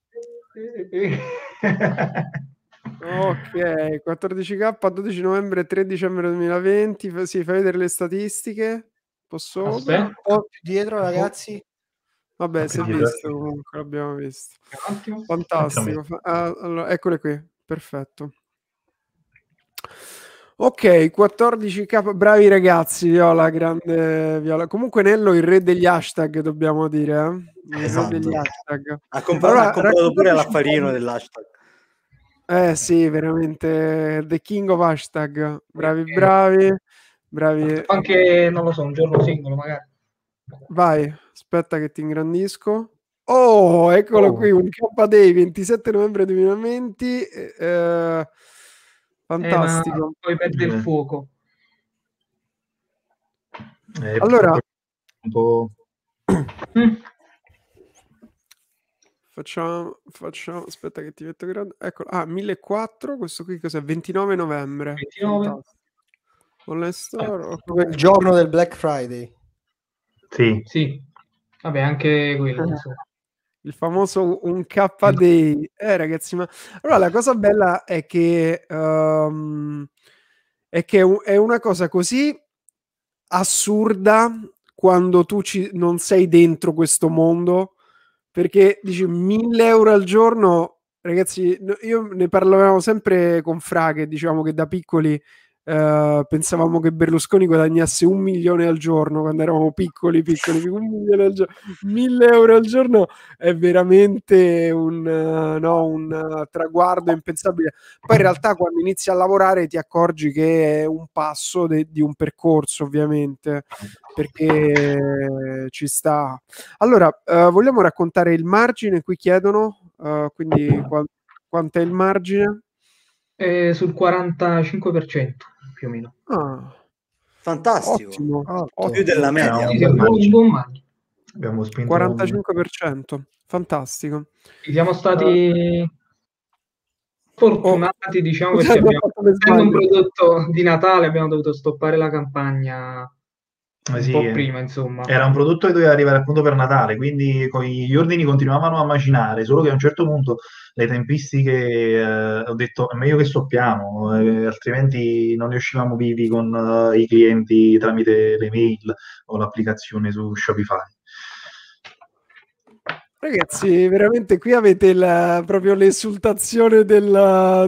Ok, 14K, 12 novembre, 3 dicembre 2020. Sì, fai vedere le statistiche. Posso? Aspetta. Un po' più dietro, ragazzi. Vabbè, si è visto comunque, l'abbiamo visto. Fantastico. Allora, eccole qui, perfetto. Ok, 14K, bravi ragazzi, Viola, grande Viola. Comunque Nello il re degli hashtag, dobbiamo dire, eh? Il re degli hashtag. Ha comprato pure l'affarino dell'hashtag. Sì, veramente the king of hashtag. Bravi. Anche, non lo so, un giorno singolo magari. Vai, aspetta che ti ingrandisco. Oh, eccolo qui, un K-Day 27 novembre 2020. Fantastico. Poi perde il fuoco. Allora, un po'... facciamo, aspetta che ti metto grande. Ecco, 1.400, questo qui cos'è? 29 novembre. 29. Il giorno del Black Friday. Sì. Vabbè, anche quello, insomma. Il famoso un K-Day. Ragazzi, ma allora la cosa bella è che è una cosa così assurda quando tu non sei dentro questo mondo, perché dici 1.000 euro al giorno, ragazzi, io ne parlavamo sempre con Fra, che diciamo che da piccoli pensavamo che Berlusconi guadagnasse 1 milione al giorno quando eravamo piccoli, 1 milione al giorno. 1.000 euro al giorno è veramente un traguardo impensabile. Poi in realtà quando inizi a lavorare ti accorgi che è un passo di un percorso, ovviamente, perché ci sta. Allora, vogliamo raccontare il margine? Qui chiedono, quindi quanto è il margine? Sul 45% più o meno. Fantastico. Ottimo. Più della media. Sì, un buon margine. Abbiamo spinto 45%. Fantastico. Siamo stati fortunati, diciamo, perché abbiamo un prodotto di Natale, abbiamo dovuto stoppare la campagna un po' prima, insomma. Era un prodotto che doveva arrivare appunto per Natale, quindi gli ordini continuavano a macinare, solo che a un certo punto le tempistiche ho detto è meglio che stoppiamo, altrimenti non ne uscivamo vivi con i clienti tramite le mail o l'applicazione su Shopify. Ragazzi, veramente qui avete proprio l'esultazione della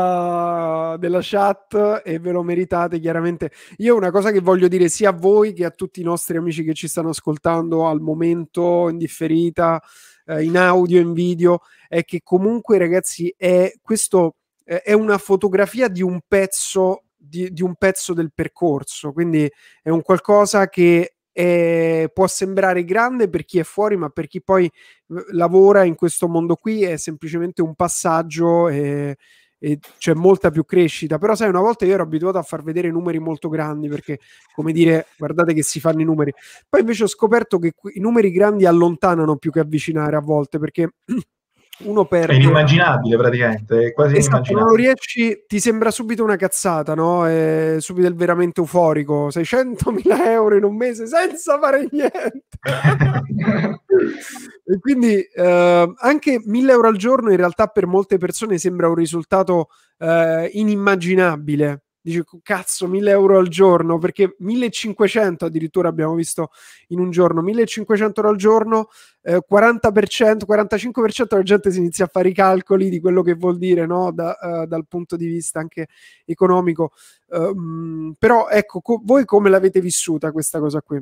chat e ve lo meritate chiaramente. Io una cosa che voglio dire sia a voi che a tutti i nostri amici che ci stanno ascoltando al momento, in differita, in audio, in video, è che comunque ragazzi questo è una fotografia di un pezzo di un pezzo del percorso, quindi è un qualcosa che può sembrare grande per chi è fuori, ma per chi poi lavora in questo mondo qui è semplicemente un passaggio e c'è molta più crescita. Però sai, una volta io ero abituato a far vedere numeri molto grandi perché, come dire, guardate che si fanno i numeri. Poi invece ho scoperto che i numeri grandi allontanano più che avvicinare a volte, perché uno perde. È inimmaginabile praticamente, è quasi inimmaginabile. Non lo riesci, ti sembra subito una cazzata, no? È subito il veramente euforico, 600.000 euro in un mese senza fare niente. E quindi anche 1.000 euro al giorno in realtà per molte persone sembra un risultato inimmaginabile. Dice, cazzo, 1.000 euro al giorno, perché 1.500 addirittura abbiamo visto in un giorno, 1.500 euro al giorno, 40%, 45% la gente si inizia a fare i calcoli di quello che vuol dire, no? Dal punto di vista anche economico. Però ecco, voi come l'avete vissuta questa cosa qui?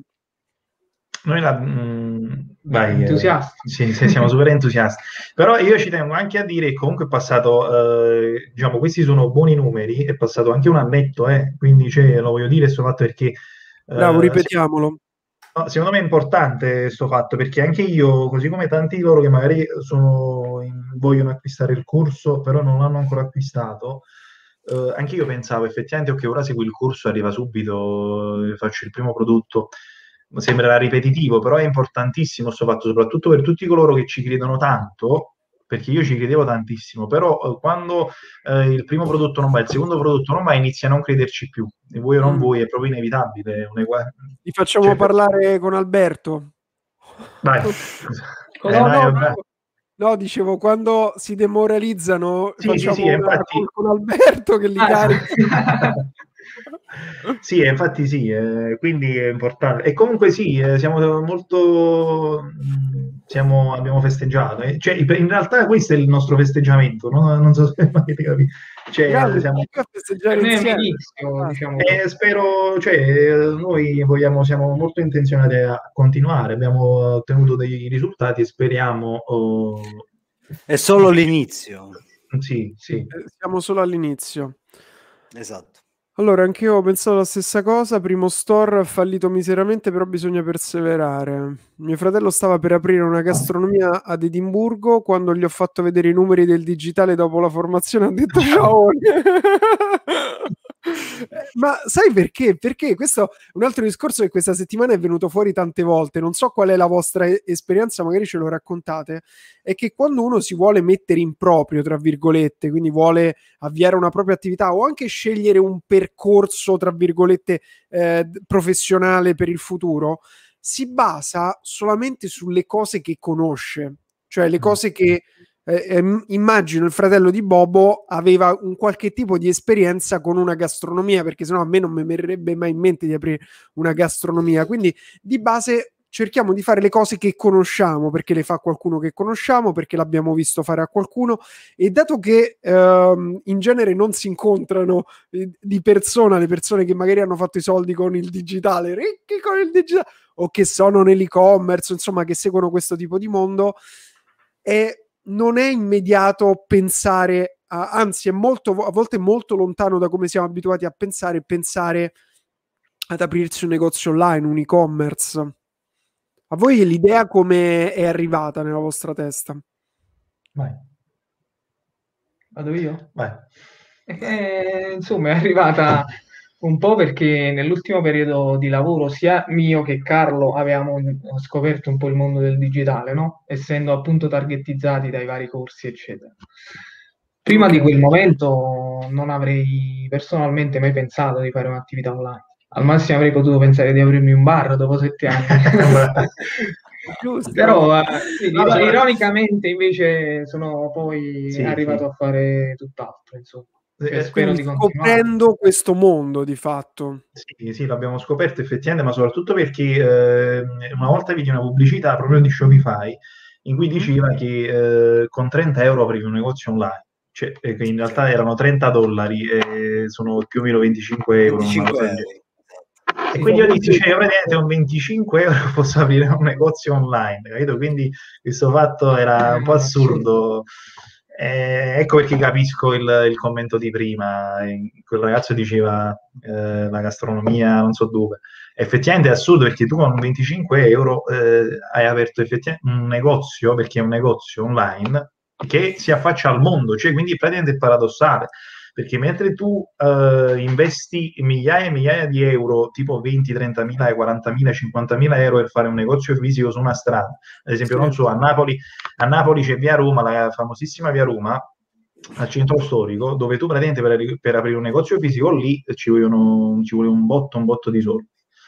Noi entusiasti. Sì, siamo super entusiasti. Però io ci tengo anche a dire che comunque è passato, diciamo, questi sono buoni numeri, è passato anche un annetto, quindi lo voglio dire questo fatto perché... Bravo, ripetiamolo. Secondo me è importante questo fatto, perché anche io, così come tanti di loro che magari vogliono acquistare il corso, però non l'hanno ancora acquistato, anche io pensavo effettivamente, ok, ora seguo il corso, arriva subito, faccio il primo prodotto, sembrerà ripetitivo, però è importantissimo questo fatto, soprattutto per tutti coloro che ci credono tanto, perché io ci credevo tantissimo, però quando il primo prodotto non va, il secondo prodotto non va, inizia a non crederci più, e voi o non voi, è proprio inevitabile. Ti facciamo parlare con Alberto. Vai. No, dicevo, quando si demoralizzano, facciamo infatti... con Alberto che li carica. Sì, infatti sì, quindi è importante. E comunque sì, siamo molto... abbiamo festeggiato. Cioè, in realtà questo è il nostro festeggiamento, no? Non so se avete capito. Cioè, siamo a festeggiare insieme. Inizio, diciamo. Spero, noi siamo molto intenzionati a continuare, abbiamo ottenuto dei risultati e speriamo... È solo l'inizio. Sì. Siamo solo all'inizio. Esatto. Allora, anch'io ho pensato la stessa cosa. Primo store ha fallito miseramente, però bisogna perseverare. Mio fratello stava per aprire una gastronomia ad Edimburgo. Quando gli ho fatto vedere i numeri del digitale dopo la formazione, ha detto ciao. Ma sai perché? Perché questo è un altro discorso che questa settimana è venuto fuori tante volte. Non so qual è la vostra esperienza, magari ce lo raccontate. È che quando uno si vuole mettere in proprio, tra virgolette, quindi vuole avviare una propria attività o anche scegliere un percorso, tra virgolette, professionale per il futuro, si basa solamente sulle cose che conosce, cioè le cose che immagino il fratello di Bobo aveva un qualche tipo di esperienza con una gastronomia, perché sennò a me non mi verrebbe mai in mente di aprire una gastronomia, quindi di base cerchiamo di fare le cose che conosciamo, perché le fa qualcuno che conosciamo, perché l'abbiamo visto fare a qualcuno, e dato che in genere non si incontrano di persona le persone che magari hanno fatto i soldi con il digitale, ricchi con il digitale, o che sono nell'e-commerce, insomma, che seguono questo tipo di mondo, non è immediato pensare anzi è a volte molto lontano da come siamo abituati a pensare ad aprirsi un negozio online, un e-commerce. A voi l'idea come è arrivata nella vostra testa? Vai. Vado io? Vai. Insomma, è arrivata un po' perché nell'ultimo periodo di lavoro sia mio che Carlo avevamo scoperto un po' il mondo del digitale, no? Essendo appunto targetizzati dai vari corsi, eccetera. Prima di quel momento non avrei personalmente mai pensato di fare un'attività online. Al massimo avrei potuto pensare di aprirmi un bar dopo 7 anni. Giusto. Però ironicamente invece sono poi arrivato a fare tutt'altro, insomma. Spero di continuare. Scoprendo questo mondo di fatto. Sì, l'abbiamo scoperto effettivamente, ma soprattutto perché una volta vidi una pubblicità proprio di Shopify in cui diceva che con 30 euro aprivi un negozio online, cioè che in realtà erano $30 e sono più o meno 25 euro. 25 euro. E quindi io dissi, io praticamente con 25 euro posso aprire un negozio online, capito? Quindi questo fatto era un po' assurdo. Ecco perché capisco il commento di prima. Quel ragazzo diceva la gastronomia non so dove. Effettivamente è assurdo perché tu con 25 euro hai aperto effettivamente un negozio, perché è un negozio online che si affaccia al mondo, cioè quindi praticamente è paradossale. Perché mentre tu investi migliaia e migliaia di euro, tipo 20, 30.000, 40.000, 50.000 euro per fare un negozio fisico su una strada, ad esempio, non so, a Napoli c'è via Roma, la famosissima via Roma, al centro storico, dove tu praticamente per aprire un negozio fisico lì ci vuole un botto di soldi.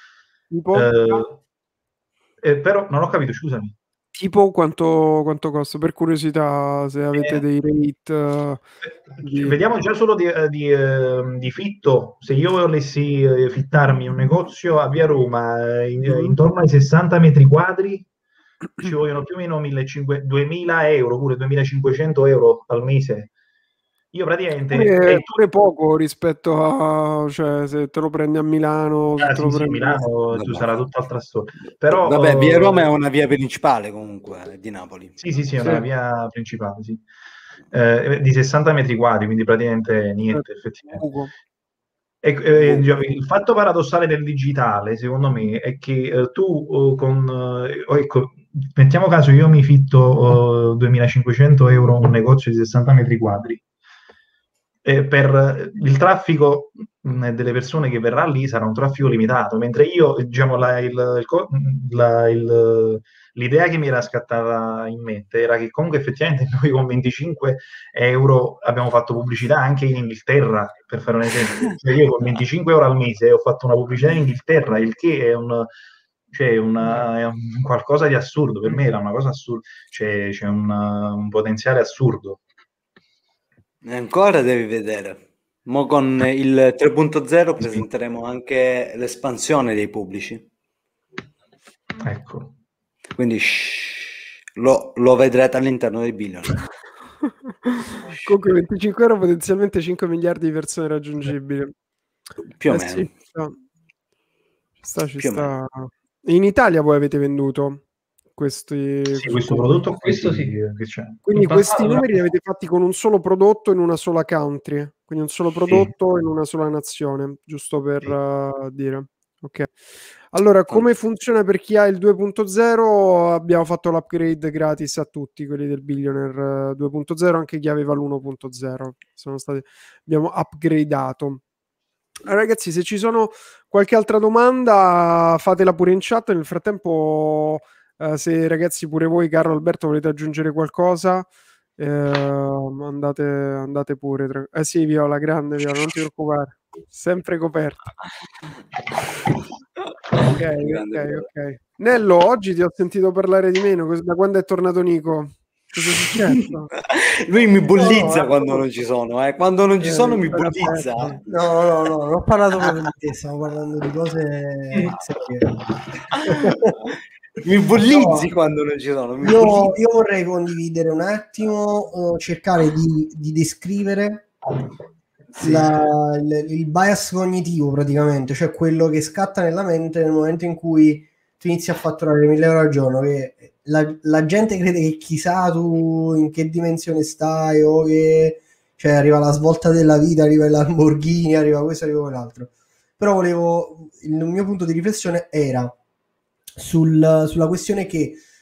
Però non ho capito, scusami. Tipo quanto costa, per curiosità, se avete dei rate. Vediamo già solo di fitto. Se io volessi fittarmi un negozio a via Roma intorno ai 60 metri quadri, ci vogliono più o meno 2.000 euro, pure 2.500 euro al mese. Io praticamente è pure poco rispetto a, cioè, se te lo prendi a Milano, a Milano tu sarà tutt'altra storia. Però vabbè, via Roma è una via principale comunque di Napoli. Sì, è una via principale, sì. Di 60 metri quadri, quindi praticamente niente, effettivamente. Il fatto paradossale del digitale, secondo me, è che tu ecco, mettiamo caso io mi fitto 2.500 euro un negozio di 60 metri quadri. per il traffico delle persone che verrà lì sarà un traffico limitato, mentre io, diciamo, l'idea che mi era scattata in mente era che comunque effettivamente noi con 25 euro abbiamo fatto pubblicità anche in Inghilterra, per fare un esempio. Cioè io con 25 euro al mese ho fatto una pubblicità in Inghilterra, il che è è un qualcosa di assurdo, per me era una cosa assurda, c'è un potenziale assurdo. Ancora devi vedere. Mo con il 3.0 presenteremo anche l'espansione dei pubblici. Ecco. Quindi lo vedrete all'interno dei Billion. Comunque 25 euro, potenzialmente 5 miliardi di persone raggiungibili. Più o meno. Sì, ci sta. In Italia voi avete venduto questo prodotto? Questo sì. Quindi questi numeri li avete fatti con un solo prodotto in una sola country, quindi un solo prodotto in una sola nazione, giusto per dire. Ok. Allora, come funziona per chi ha il 2.0? Abbiamo fatto l'upgrade gratis a tutti quelli del Billionaire 2.0, anche chi aveva l'1.0. Abbiamo upgradato. Allora, ragazzi, se ci sono qualche altra domanda, fatela pure in chat. Nel frattempo, se ragazzi pure voi, Carlo, Alberto, volete aggiungere qualcosa, andate pure. Sì, Viola, grande Viola, non ti preoccupare, sempre coperto. Ok. Nello, oggi ti ho sentito parlare di meno. Da quando è tornato Nico? Cosa è successo? Lui mi bullizza quando non ci sono, quando non ci sono mi bullizza. No, non ho parlato proprio di te, stavo parlando di cose serie. Mi bullizzi quando non ci sono. Io vorrei condividere un attimo, cercare di descrivere il bias cognitivo, praticamente, cioè quello che scatta nella mente nel momento in cui tu inizi a fatturare 1.000 euro al giorno, che la gente crede che chissà tu in che dimensione stai, o che cioè arriva la svolta della vita, arriva il Lamborghini, arriva questo, arriva quell'altro. Però il mio punto di riflessione era sulla questione che